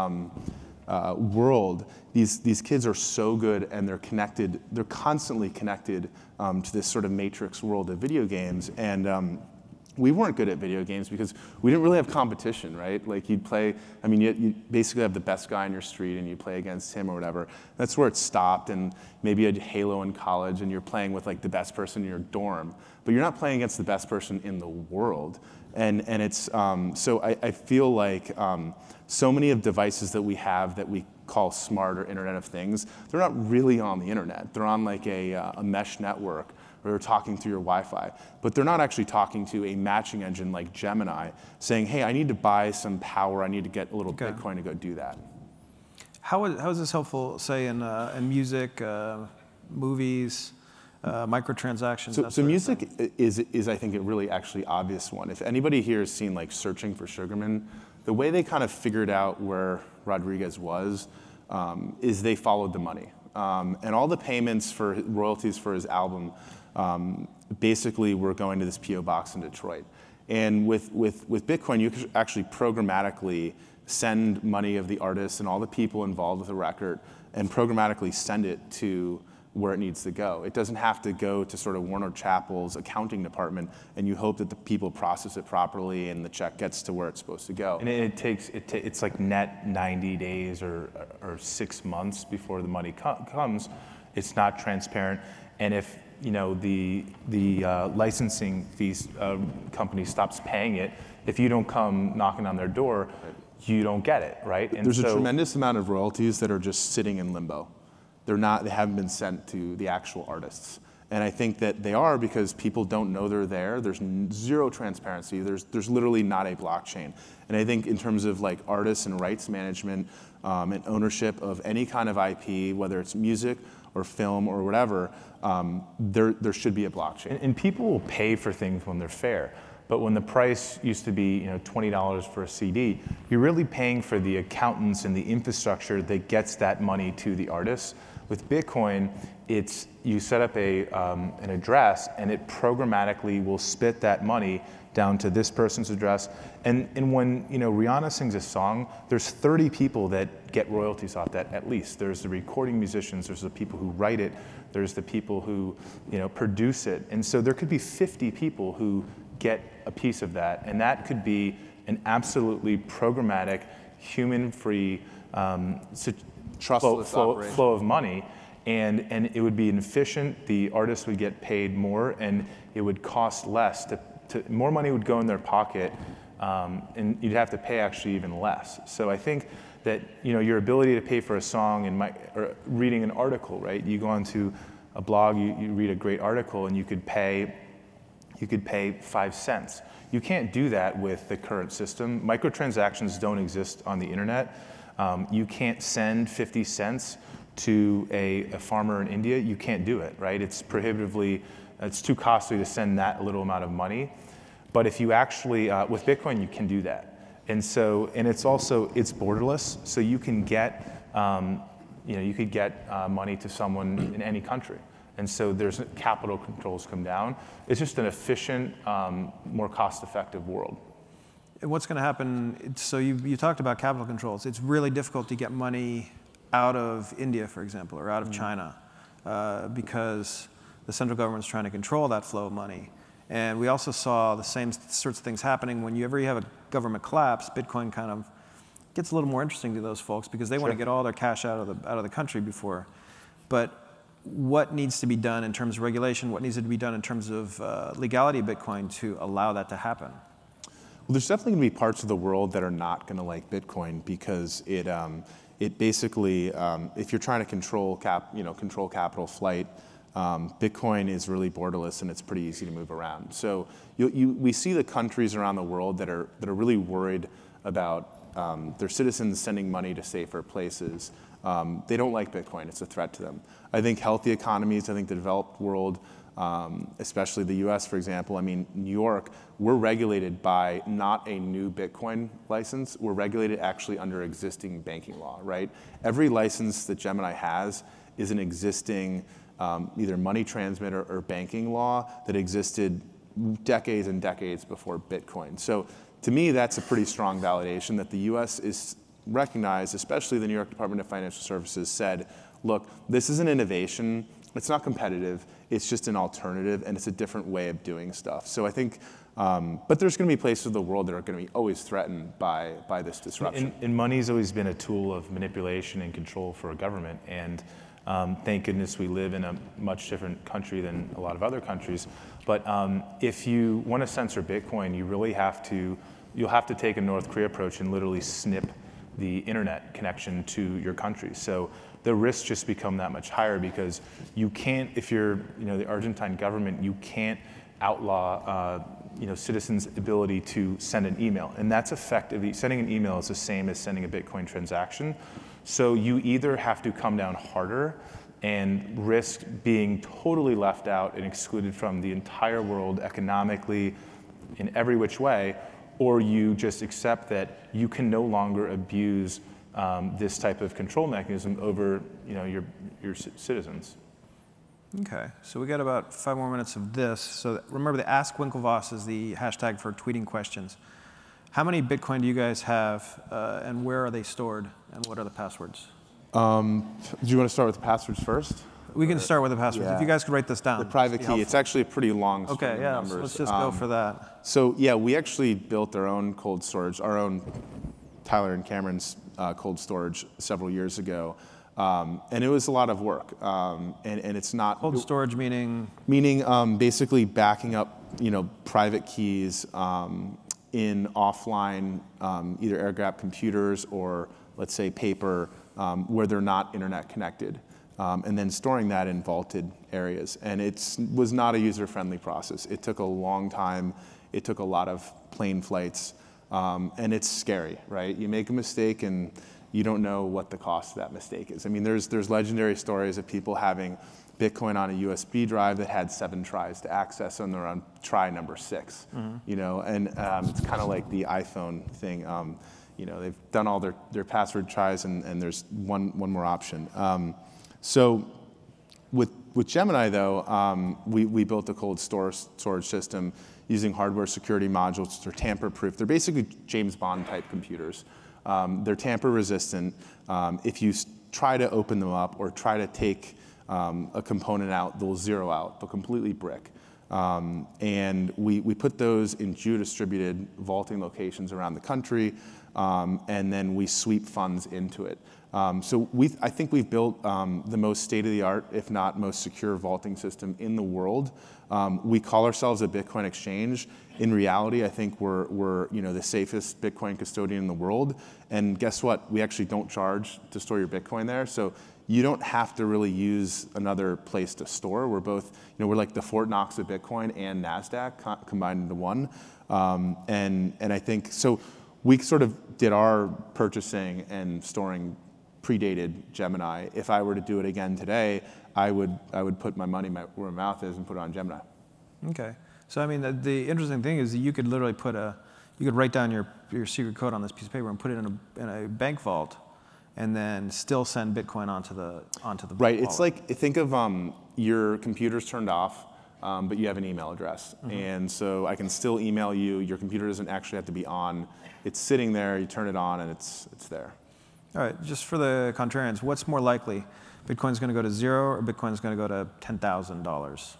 world, these kids are so good, and they're connected, they're constantly connected to this sort of matrix world of video games. And we weren't good at video games because we didn't really have competition, right? Like, you'd play, you basically have the best guy on your street and you play against him or whatever. That's where it stopped. And maybe you had Halo in college and you're playing with like the best person in your dorm, but you're not playing against the best person in the world. And it's, so I feel like so many of devices that we have that we call smart or Internet of Things, they're not really on the internet. They're on like a mesh network, or they're talking through your Wi-Fi. But they're not actually talking to a matching engine like Gemini saying, hey, I need to buy some power, I need to get a little Bitcoin to go do that. How is this helpful, say, in music, movies, microtransactions? So music is, I think, a really actually obvious one. If anybody here has seen like Searching for Sugarman, the way they kind of figured out where Rodriguez was is they followed the money. And all the payments for royalties for his album basically were going to this P.O. box in Detroit. And with Bitcoin, you can actually programmatically send money of the artists and all the people involved with the record and programmatically send it to where it needs to go. It doesn't have to go to sort of Warner Chappell's accounting department, and you hope that the people process it properly and the check gets to where it's supposed to go. And it's like net 90 days or 6 months before the money comes. It's not transparent. And if the licensing fees company stops paying it, if you don't come knocking on their door, you don't get it, right? And there's a tremendous amount of royalties that are just sitting in limbo. They haven't been sent to the actual artists. And I think that they are because people don't know they're there. There's zero transparency. There's literally not a blockchain. And I think in terms of like artists and rights management and ownership of any kind of IP, whether it's music or film or whatever, there should be a blockchain. And people will pay for things when they're fair. But when the price used to be $20 for a CD, you're really paying for the accountants and the infrastructure that gets that money to the artists. With Bitcoin, you set up an address, and it programmatically will spit that money down to this person's address. And when Rihanna sings a song, there's 30 people that get royalties off that at least. There's the recording musicians, there's the people who write it, there's the people who produce it. And so there could be 50 people who get a piece of that, and that could be an absolutely programmatic, human-free flow of money, and it would be efficient. The artists would get paid more, and it would cost less. More money would go in their pocket, and you'd have to pay actually even less. So I think that your ability to pay for a song or reading an article, right? You go onto a blog, you read a great article, and you could pay 5 cents. You can't do that with the current system. Microtransactions don't exist on the internet. You can't send 50 cents to a farmer in India. You can't do it, right? It's too costly to send that little amount of money. But if you actually, with Bitcoin, you can do that. And it's borderless, so you can get, you could get money to someone in any country. And so there's capital controls come down. It's just an efficient, more cost-effective world. And what's going to happen, so you talked about capital controls. It's really difficult to get money out of India, for example, or out of China, because the central government's trying to control that flow of money. And we also saw the same sorts of things happening when you have a government collapse. Bitcoin kind of gets a little more interesting to those folks because they want to get all their cash out of the country before. But what needs to be done in terms of regulation? What needs to be done in terms of legality of Bitcoin to allow that to happen? Well, there's definitely going to be parts of the world that are not going to like Bitcoin because it basically, if you're trying to control capital flight, Bitcoin is really borderless and it's pretty easy to move around. So we see the countries around the world that are really worried about their citizens sending money to safer places. They don't like Bitcoin. It's a threat to them. I think healthy economies, I think the developed world, especially the US, for example, New York, we're regulated by not a new Bitcoin license. We're regulated actually under existing banking law, right? Every license that Gemini has is an existing either money transmitter or banking law that existed decades and decades before Bitcoin. So to me, that's a pretty strong validation that the US is recognized, especially the New York Department of Financial Services said, look, this is an innovation. It's not competitive. It's just an alternative, and it's a different way of doing stuff. So I think, but there's going to be places of the world that are going to be always threatened by this disruption. And money's always been a tool of manipulation and control for a government. And thank goodness we live in a much different country than a lot of other countries. But if you want to censor Bitcoin, you'll have to take a North Korea approach and literally snip the internet connection to your country. So the risks just become that much higher because you can't, if you're the Argentine government, you can't outlaw citizens' ability to send an email. And that's effectively, sending an email is the same as sending a Bitcoin transaction. So you either have to come down harder and risk being totally left out and excluded from the entire world economically in every which way, or you just accept that you can no longer abuse this type of control mechanism over your citizens. Okay, so we got about 5 more minutes of this. So remember, the Ask Winklevoss is the hashtag for tweeting questions. How many Bitcoin do you guys have, and where are they stored, and what are the passwords? Do you want to start with the passwords first? We can start with the passwords. Yeah. If you guys could write this down. The private key, it's actually a pretty long string of numbers. So let's just go for that. So yeah, we actually built our own cold storage, our own Tyler and Cameron's cold storage several years ago. And it was a lot of work. And it's not... Cold storage meaning? Meaning basically backing up private keys in offline, either air-gapped computers or let's say paper, where they're not internet connected. and then storing that in vaulted areas. And it was not a user-friendly process. It took a long time. It took a lot of plane flights, and it's scary, right? You make a mistake and you don't know what the cost of that mistake is. I mean, there's legendary stories of people having Bitcoin on a USB drive that had 7 tries to access, and they're on try number 6. You know, and it's kind of like the iPhone thing. You know, they've done all their password tries, and there's one more option. So with Gemini, though, we built a cold storage system using hardware security modules. They're tamper-proof. They're basically James Bond type computers. They're tamper-resistant. If you try to open them up or try to take a component out, they'll zero out. They'll completely brick. And we put those in geo-distributed vaulting locations around the country, and then we sweep funds into it. So I think we've built the most state-of-the-art, if not most secure vaulting system in the world. We call ourselves a Bitcoin exchange. In reality, I think we're the safest Bitcoin custodian in the world. And guess what? We actually don't charge to store your Bitcoin there. So you don't have to really use another place to store. We're both, we're like the Fort Knox of Bitcoin and NASDAQ combined into one. And I think, so we sort of did our purchasing and storing predated Gemini. If I were to do it again today, I would put my money where my mouth is and put it on Gemini. Okay. So I mean, the interesting thing is that you could literally you could write down your secret code on this piece of paper and put it in a bank vault, and then still send Bitcoin onto the right. wallet. It's like, think of your computer's turned off, but you have an email address, and so I can still email you. Your computer doesn't actually have to be on. It's sitting there. You turn it on, and it's there. All right. Just for the contrarians, what's more likely? Bitcoin's going to go to 0, or Bitcoin's going to go to $10,000?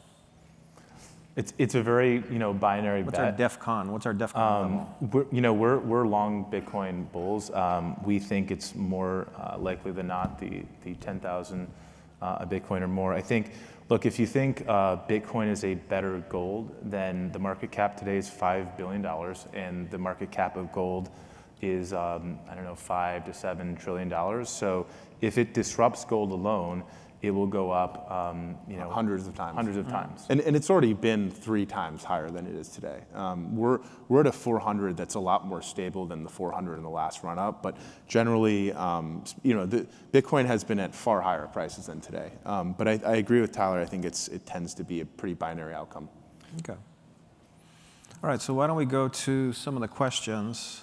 It's a very binary What's bet. our DEF CON? What's our DEF CON level? We're long Bitcoin bulls. We think it's more likely than not the 10,000 a Bitcoin or more. I think, look, if you think Bitcoin is a better gold, then the market cap today is $5 billion, and the market cap of gold is $5 to $7 trillion. So if it disrupts gold alone, it will go up, hundreds of times. Hundreds of times. And it's already been 3 times higher than it is today. We're at a 400 that's a lot more stable than the 400 in the last run up. But generally, the Bitcoin has been at far higher prices than today. But I agree with Tyler. I think it tends to be a pretty binary outcome. Okay. All right. So why don't we go to some of the questions?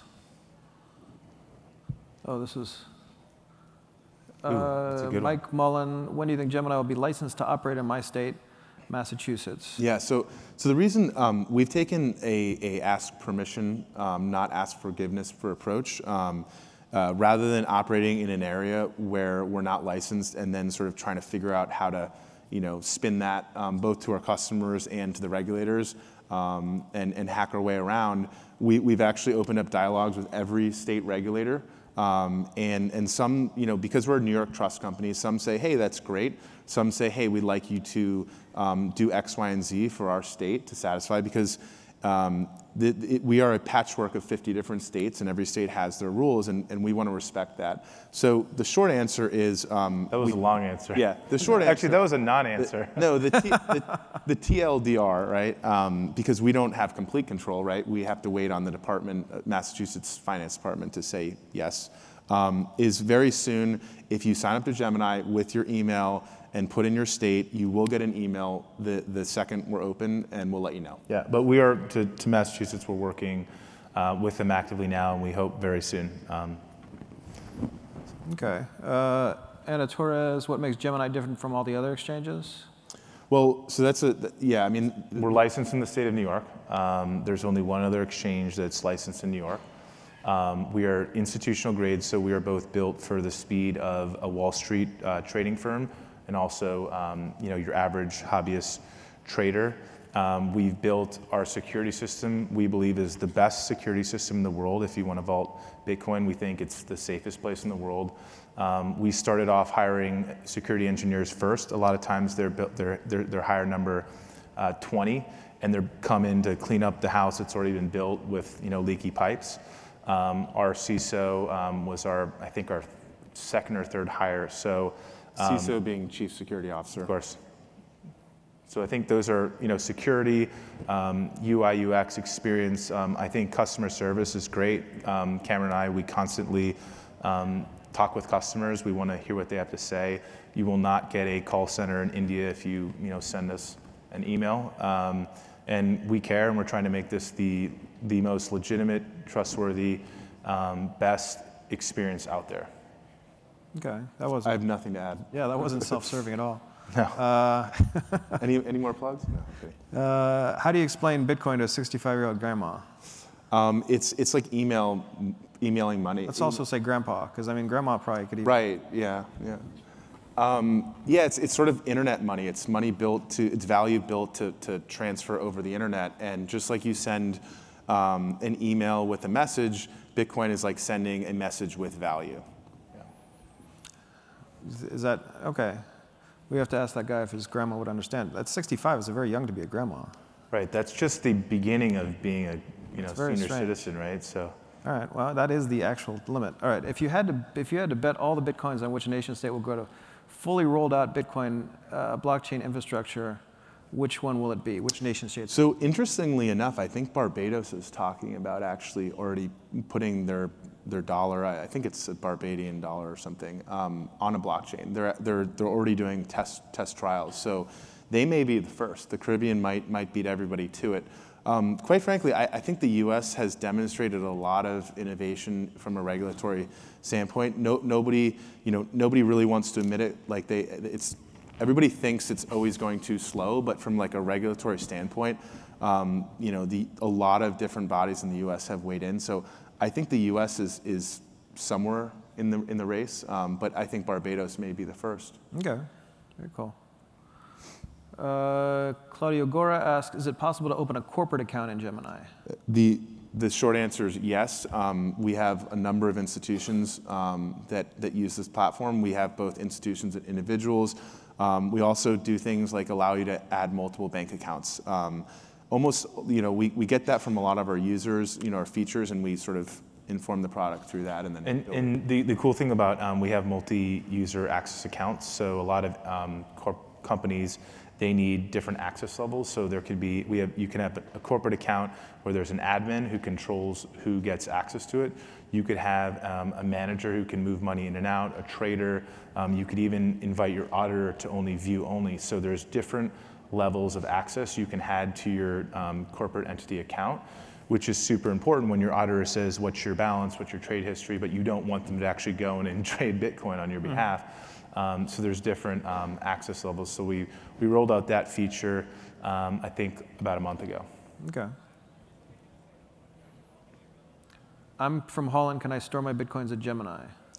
Oh, this is. That's a good Mike Mullen, when do you think Gemini will be licensed to operate in my state, Massachusetts? Yeah, so the reason we've taken a ask permission, not ask forgiveness for approach, rather than operating in an area where we're not licensed and then sort of trying to figure out how to spin that both to our customers and to the regulators and hack our way around. We've actually opened up dialogues with every state regulator. And some, because we're a New York trust company, some say, hey, that's great. Some say, hey, we'd like you to do X, Y, and Z for our state to satisfy, because we are a patchwork of 50 different states, and every state has their rules, and we want to respect that. So the short answer is... that was a long answer. Yeah, the short answer... Actually, that was a non-answer. The TLDR, right, because we don't have complete control, right? We have to wait on the department, Massachusetts Finance Department, to say yes, is very soon. If you sign up to Gemini with your email and put in your state, you will get an email the second we're open, and we'll let you know. Yeah, but we are, to Massachusetts, we're working with them actively now, and we hope very soon. Okay. Anna Torres, what makes Gemini different from all the other exchanges? Well, so I mean. We're licensed in the state of New York. There's only one other exchange that's licensed in New York. We are institutional grade, so we are both built for the speed of a Wall Street trading firm, and also your average hobbyist trader. We've built our security system, we believe, is the best security system in the world. If you want to vault Bitcoin, we think it's the safest place in the world. We started off hiring security engineers first. A lot of times they're hire number 20, and they're come in to clean up the house that's already been built with leaky pipes. Our CISO was I think our second or third hire. So CISO being Chief Security Officer. Of course. So I think those are, security, UI, UX experience. I think customer service is great. Cameron and I, we constantly talk with customers. We want to hear what they have to say. You will not get a call center in India if you, send us an email. And we care, and we're trying to make this the most legitimate, trustworthy, best experience out there. Okay, that was. I have nothing to add. Yeah, that wasn't self-serving at all. No. Any more plugs? No. Okay. How do you explain Bitcoin to a 65-year-old grandma? It's like emailing money. Let's also say grandpa, because grandma probably could even. Right. Yeah. It's sort of internet money. It's money it's value built to transfer over the internet. And just like you send an email with a message, Bitcoin is like sending a message with value. Yeah. Is that okay? We have to ask that guy if his grandma would understand. That's 65. Is very young to be a grandma. Right. That's just the beginning of being a senior strange. citizen, right? So. All right. Well, that is the actual limit. All right. If you had to bet all the bitcoins on which nation state will go to fully rolled out Bitcoin blockchain infrastructure, which one will it be? Which nation state? So interestingly enough, I think Barbados is talking about actually already putting their dollar, I think it's a Barbadian dollar or something, on a blockchain. They're already doing test trials. So they may be the first. The Caribbean might beat everybody to it. Quite frankly, I think the U.S. has demonstrated a lot of innovation from a regulatory standpoint. Nobody really wants to admit it. Like everybody thinks it's always going too slow, but from like a regulatory standpoint, a lot of different bodies in the U.S. have weighed in. So I think the U.S. is somewhere in the race, but I think Barbados may be the first. Okay, very cool. Claudio Gora asks, is it possible to open a corporate account in Gemini? The short answer is yes. We have a number of institutions that use this platform. We have both institutions and individuals. We also do things like allow you to add multiple bank accounts. We get that from a lot of our users, our features, and we sort of inform the product through that. And the cool thing about we have multi-user access accounts. So a lot of companies, they need different access levels. So there could be, you can have a corporate account where there's an admin who controls who gets access to it. You could have a manager who can move money in and out, a trader. You could even invite your auditor to only view only. So there's different levels of access you can add to your corporate entity account, which is super important when your auditor says what's your balance, what's your trade history, but you don't want them to actually go in and trade Bitcoin on your behalf. So there's different access levels. So we rolled out that feature, I think, about a month ago. Okay. I'm from Holland. Can I store my Bitcoins at Gemini?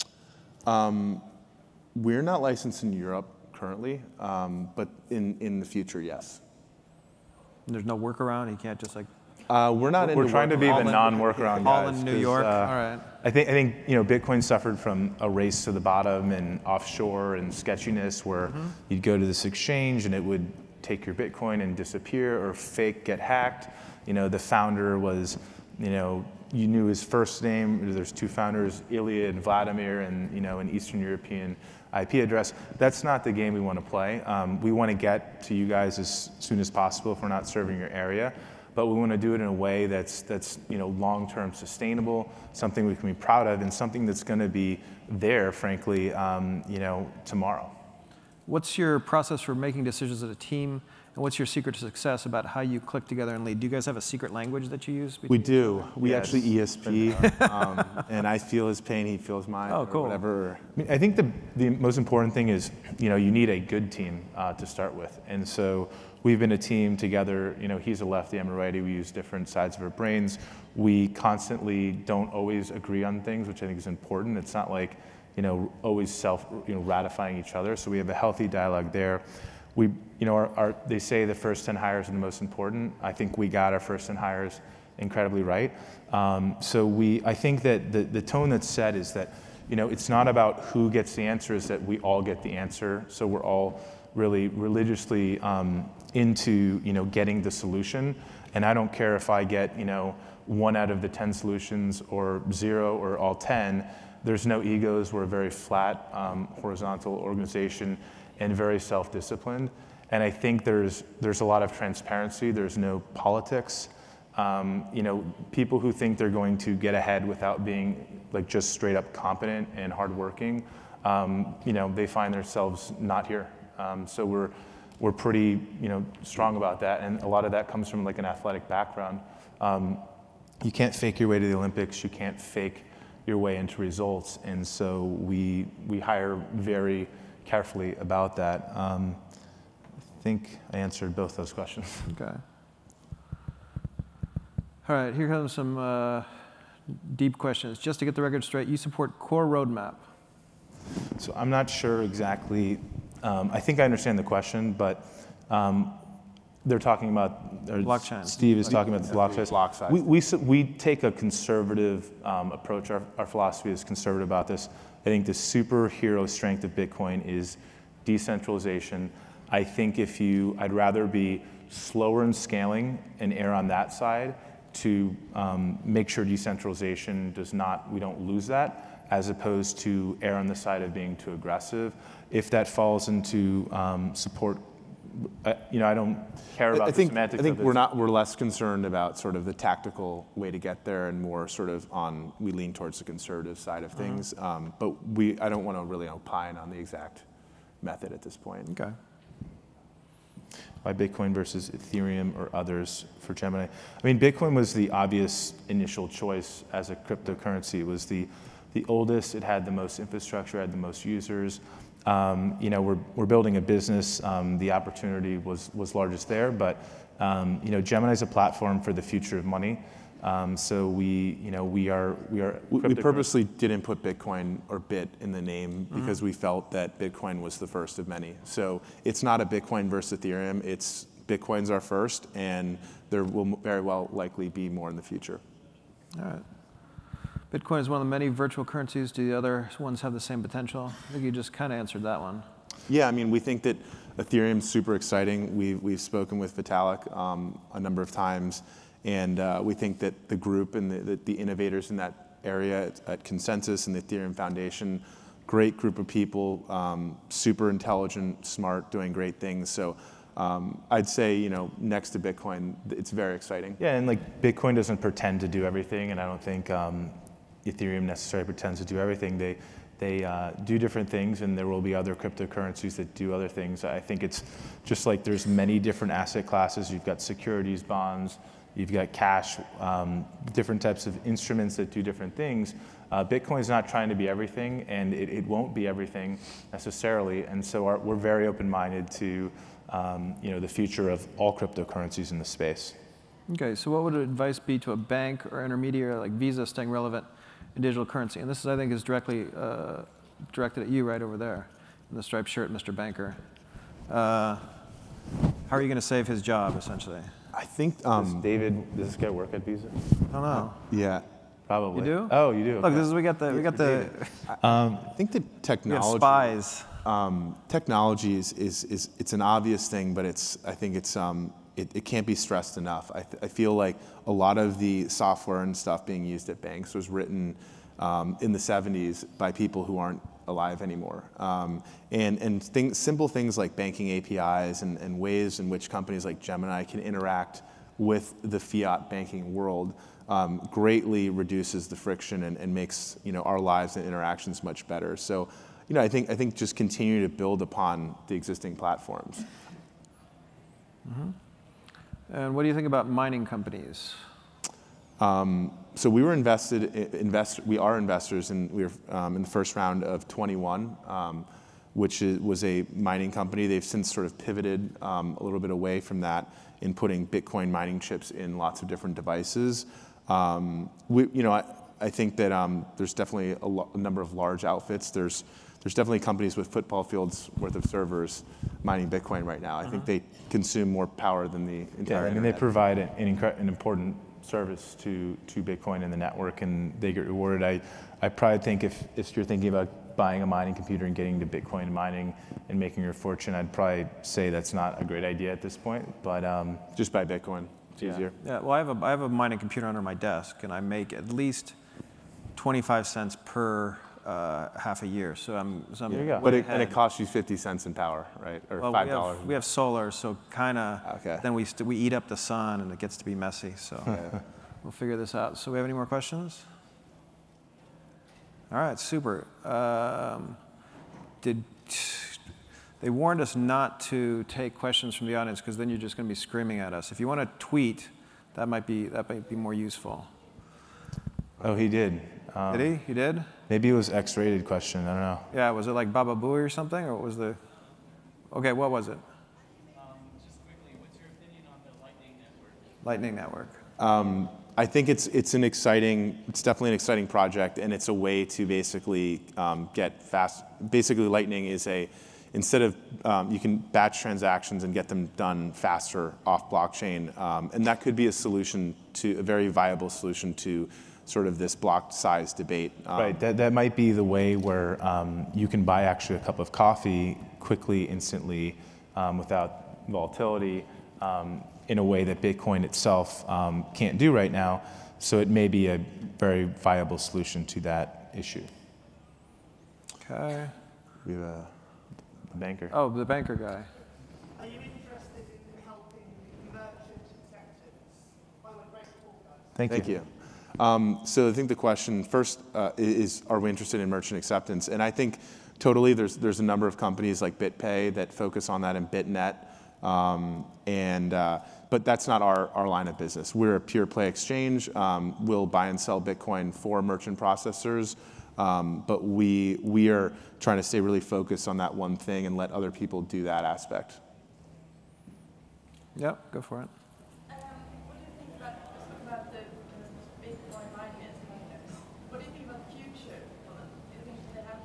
We're not licensed in Europe currently, but in the future, yes. And there's no workaround? You can't just like... We're trying to be the non-workaround guys. Holland, New York, all right. I think Bitcoin suffered from a race to the bottom and offshore and sketchiness where you'd go to this exchange and it would take your Bitcoin and disappear or fake get hacked. The founder was, you knew his first name. There's two founders, Ilya and Vladimir, and an Eastern European IP address. That's not the game we want to play. We want to get to you guys as soon as possible if we're not serving your area. But we want to do it in a way that's long-term sustainable, something we can be proud of, and something that's going to be there, frankly, tomorrow. What's your process for making decisions as a team, and what's your secret to success about how you click together and lead? Do you guys have a secret language that you use? We do. We actually ESP, and I feel his pain, he feels mine, or cool. Whatever. I think the most important thing is, you need a good team to start with, and so. We've been a team together, he's a lefty, I'm a righty, we use different sides of our brains. We constantly don't always agree on things, which I think is important. It's not like, always ratifying each other. So we have a healthy dialogue there. We, they say the first 10 hires are the most important. I think we got our first 10 hires incredibly right. I think that the tone that's set is that, it's not about who gets the answer, it's that we all get the answer. So we're all really religiously into getting the solution, and I don't care if I get 1 out of the 10 solutions or 0 or all 10. there's no egos. We're a very flat, horizontal organization and very self-disciplined. And I think there's a lot of transparency. There's no politics. People who think they're going to get ahead without being like just straight up competent and hardworking, they find themselves not here. So we're pretty, strong about that, and a lot of that comes from like an athletic background. You can't fake your way to the Olympics. You can't fake your way into results, and so we hire very carefully about that. I think I answered both those questions. Okay. All right, here comes some deep questions. Just to get the record straight, you support core roadmap. So I'm not sure exactly. I think I understand the question, but they're talking about blockchain. Steve is talking about the block size. We take a conservative approach. Our philosophy is conservative about this. I think the superhero strength of Bitcoin is decentralization. I think I'd rather be slower in scaling and err on that side to make sure decentralization we don't lose that, as opposed to err on the side of being too aggressive. If that falls into support, I don't care about the semantics. I think we're less concerned about sort of the tactical way to get there, and more sort of we lean towards the conservative side of things. But I don't want to really opine on the exact method at this point. Okay. Why Bitcoin versus Ethereum or others for Gemini? I mean, Bitcoin was the obvious initial choice as a cryptocurrency. It was the oldest. It had the most infrastructure, had the most users. We're building a business. The opportunity was largest there, but Gemini is a platform for the future of money. So we purposely didn't put Bitcoin or Bit in the name because we felt that Bitcoin was the first of many. So it's not a Bitcoin versus Ethereum. It's Bitcoin's our first, and there will very well likely be more in the future. All right. Bitcoin is one of the many virtual currencies. Do the other ones have the same potential? I think you just kind of answered that one. Yeah, I mean, we think that Ethereum's super exciting. We've spoken with Vitalik a number of times, and we think that the group and the innovators in that area at Consensus and the Ethereum Foundation, great group of people, super intelligent, smart, doing great things. So I'd say, next to Bitcoin, it's very exciting. Yeah, and like Bitcoin doesn't pretend to do everything, and I don't think Ethereum necessarily pretends to do everything. They do different things, and there will be other cryptocurrencies that do other things. I think it's just like there's many different asset classes. You've got securities, bonds, you've got cash, different types of instruments that do different things. Bitcoin's not trying to be everything, and it won't be everything necessarily. And so we're very open-minded to the future of all cryptocurrencies in the space. Okay, so what would advice be to a bank or intermediary like Visa staying relevant in digital currency? And this is, I think, is directly directed at you right over there in the striped shirt, Mr. Banker. How are you going to save his job, essentially? I think does this guy work at Visa? I don't know. Yeah. Probably. You do? Oh, you do. Look, this is we got the. I think the technology. We have spies. Technology is it's an obvious thing, but I think it can't be stressed enough. I feel like a lot of the software and stuff being used at banks was written in the 70s by people who aren't alive anymore. And simple things like banking APIs and ways in which companies like Gemini can interact with the fiat banking world greatly reduces the friction and makes our lives and interactions much better. So I think just continue to build upon the existing platforms. Mm-hmm. And what do you think about mining companies? So we were we are investors, and we were in the first round of 21, which was a mining company. They've since sort of pivoted a little bit away from that in putting Bitcoin mining chips in lots of different devices. I think that there's definitely a number of large outfits. There's definitely companies with football fields worth of servers mining Bitcoin right now. I think they consume more power than the entire internet. They provide an important service to Bitcoin and the network, and they get rewarded. I probably think if you're thinking about buying a mining computer and getting to Bitcoin mining and making your fortune, I'd probably say that's not a great idea at this point. But just buy Bitcoin. It's easier. Yeah. Well, I have a mining computer under my desk, and I make at least 25 cents per half a year. So I'm There you go. But and it costs you 50 cents in power, right? Or well, $5. we have solar, so kind of. Okay. Then we eat up the sun, and it gets to be messy. So we'll figure this out. So we have any more questions? All right, super. They warned us not to take questions from the audience because then you're just going to be screaming at us. If you want to tweet, that might be more useful. Oh, he did. Did he? He did? Maybe it was X-rated question. I don't know. Yeah, was it like Baba Booey or something, or what was the? Okay, what was it? Just quickly, what's your opinion on the Lightning Network? Lightning Network. I think it's definitely an exciting project, and it's a way to basically get fast. Basically, Lightning is instead of you can batch transactions and get them done faster off blockchain, and that could be a very viable solution to sort of this block size debate. Right, that might be the way where you can buy actually a cup of coffee quickly, instantly, without volatility, in a way that Bitcoin itself can't do right now. So it may be a very viable solution to that issue. Okay. We have The banker. Oh, the banker guy. Are you interested in helping merchant acceptance? By the way, great talk, guys. Thank you. So I think the question first is, are we interested in merchant acceptance? And I think totally there's a number of companies like BitPay that focus on that, and BitNet. But that's not our line of business. We're a pure play exchange. We'll buy and sell Bitcoin for merchant processors. But we are trying to stay really focused on that one thing and let other people do that aspect. Yep, go for it. What do you think about the Bitcoin miners? What do you think about the future for them? Do you think they have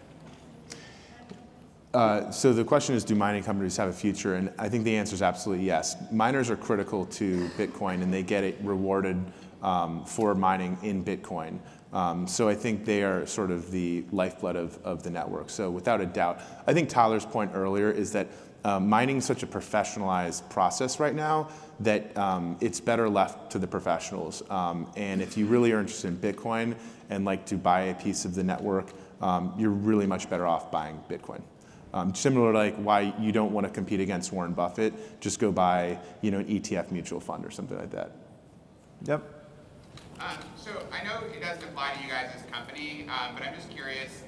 a future? So the question is, do mining companies have a future? And I think the answer is absolutely yes. Miners are critical to Bitcoin, and they get it rewarded for mining in Bitcoin. So I think they are sort of the lifeblood of the network. So without a doubt, I think Tyler's point earlier is that mining is such a professionalized process right now that it's better left to the professionals. And if you really are interested in Bitcoin and like to buy a piece of the network, you're really much better off buying Bitcoin. Similar to like why you don't want to compete against Warren Buffett, just go buy an ETF mutual fund or something like that. Yep. So I know it doesn't apply to you guys as a company, but I'm just curious,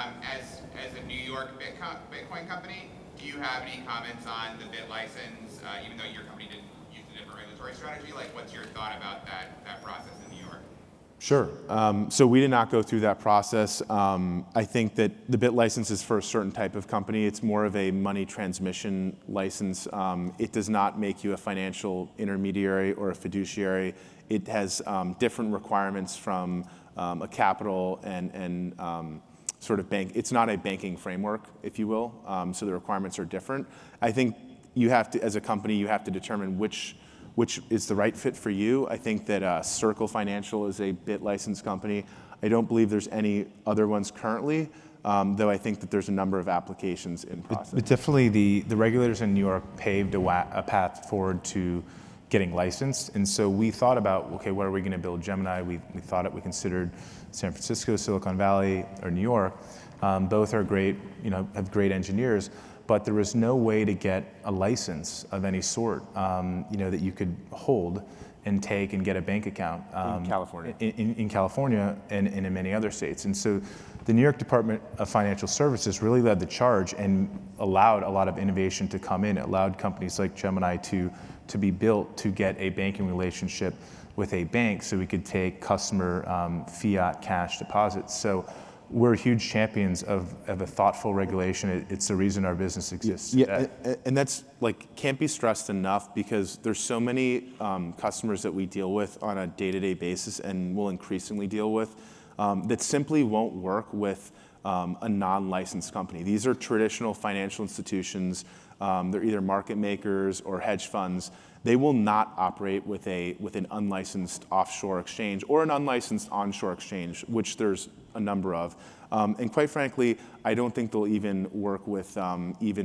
as a New York Bitcoin company, do you have any comments on the bit license, even though your company didn't use a different regulatory strategy? Like, what's your thought about that process in New York? Sure. So we did not go through that process. I think that the bit license is for a certain type of company. It's more of a money transmission license. It does not make you a financial intermediary or a fiduciary. It has different requirements from a capital and sort of bank. It's not a banking framework, if you will. So the requirements are different. I think you have to, as a company, you have to determine which is the right fit for you. I think that Circle Financial is a bit licensed company. I don't believe there's any other ones currently, though I think that there's a number of applications in process. But definitely the regulators in New York paved a path forward to getting licensed. And so we thought about, okay, where are we going to build Gemini? We considered San Francisco, Silicon Valley, or New York. Both are great, have great engineers. But there was no way to get a license of any sort, that you could hold and take and get a bank account. In California. In California and in many other states. And so the New York Department of Financial Services really led the charge and allowed a lot of innovation to come in. It allowed companies like Gemini to be built to get a banking relationship with a bank so we could take customer fiat cash deposits. So we're huge champions of a thoughtful regulation. It's the reason our business exists. Yeah, and that's can't be stressed enough because there's so many customers that we deal with on a day-to-day basis and will increasingly deal with that simply won't work with a non-licensed company. These are traditional financial institutions. They're either market makers or hedge funds. They will not operate with an unlicensed offshore exchange or an unlicensed onshore exchange, which there's a number of. And quite frankly, I don't think they'll even work with even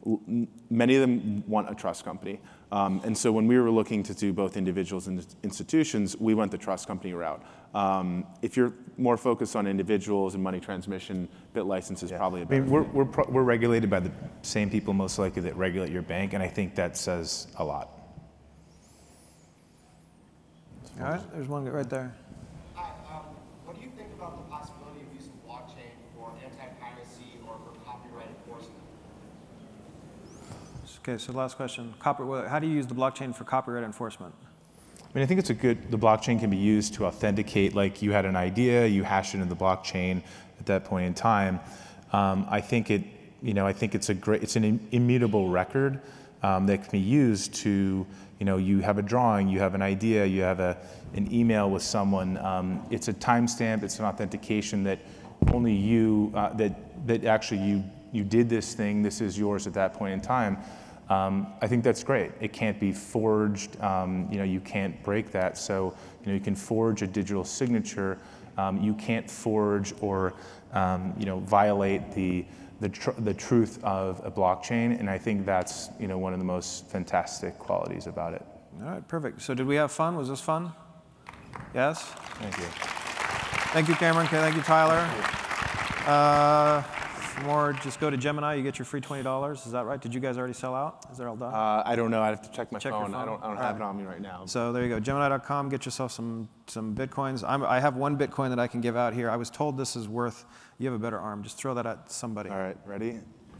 many of them want a trust company. And so when we were looking to do both individuals and institutions, we went the trust company route. If you're more focused on individuals and money transmission, BitLicense is probably a better fit. We're regulated by the same people most likely that regulate your bank, and I think that says a lot. All right, there's one right there. Hi, what do you think about the possibility of using blockchain for anti-piracy or for copyright enforcement? Okay, so last question. How do you use the blockchain for copyright enforcement? I mean, I think the blockchain can be used to authenticate, like you had an idea, you hash it in the blockchain at that point in time. I think it's an immutable record that can be used to, you have a drawing, you have an idea, you have an email with someone. It's a timestamp, it's an authentication that only you, that actually you did this thing, this is yours at that point in time. I think that's great. It can't be forged. You can't break that. So you can forge a digital signature. You can't forge or violate the truth of a blockchain. And I think that's one of the most fantastic qualities about it. All right, perfect. So did we have fun? Was this fun? Yes. Thank you. Thank you, Cameron. Thank you, Tyler. For more, just go to Gemini. You get your free $20. Is that right? Did you guys already sell out? Is that all done? I don't know. I'd have to check my Check your phone. I phone? don't have it on me right now. So there you go. Gemini.com. Get yourself some Bitcoins. I have one Bitcoin that I can give out here. I was told this is worth. You have a better arm. Just throw that at somebody. All right, ready?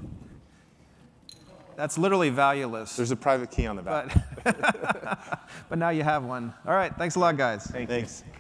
That's literally valueless. There's a private key on the back. But now you have one. All right. Thanks a lot, guys. Thanks.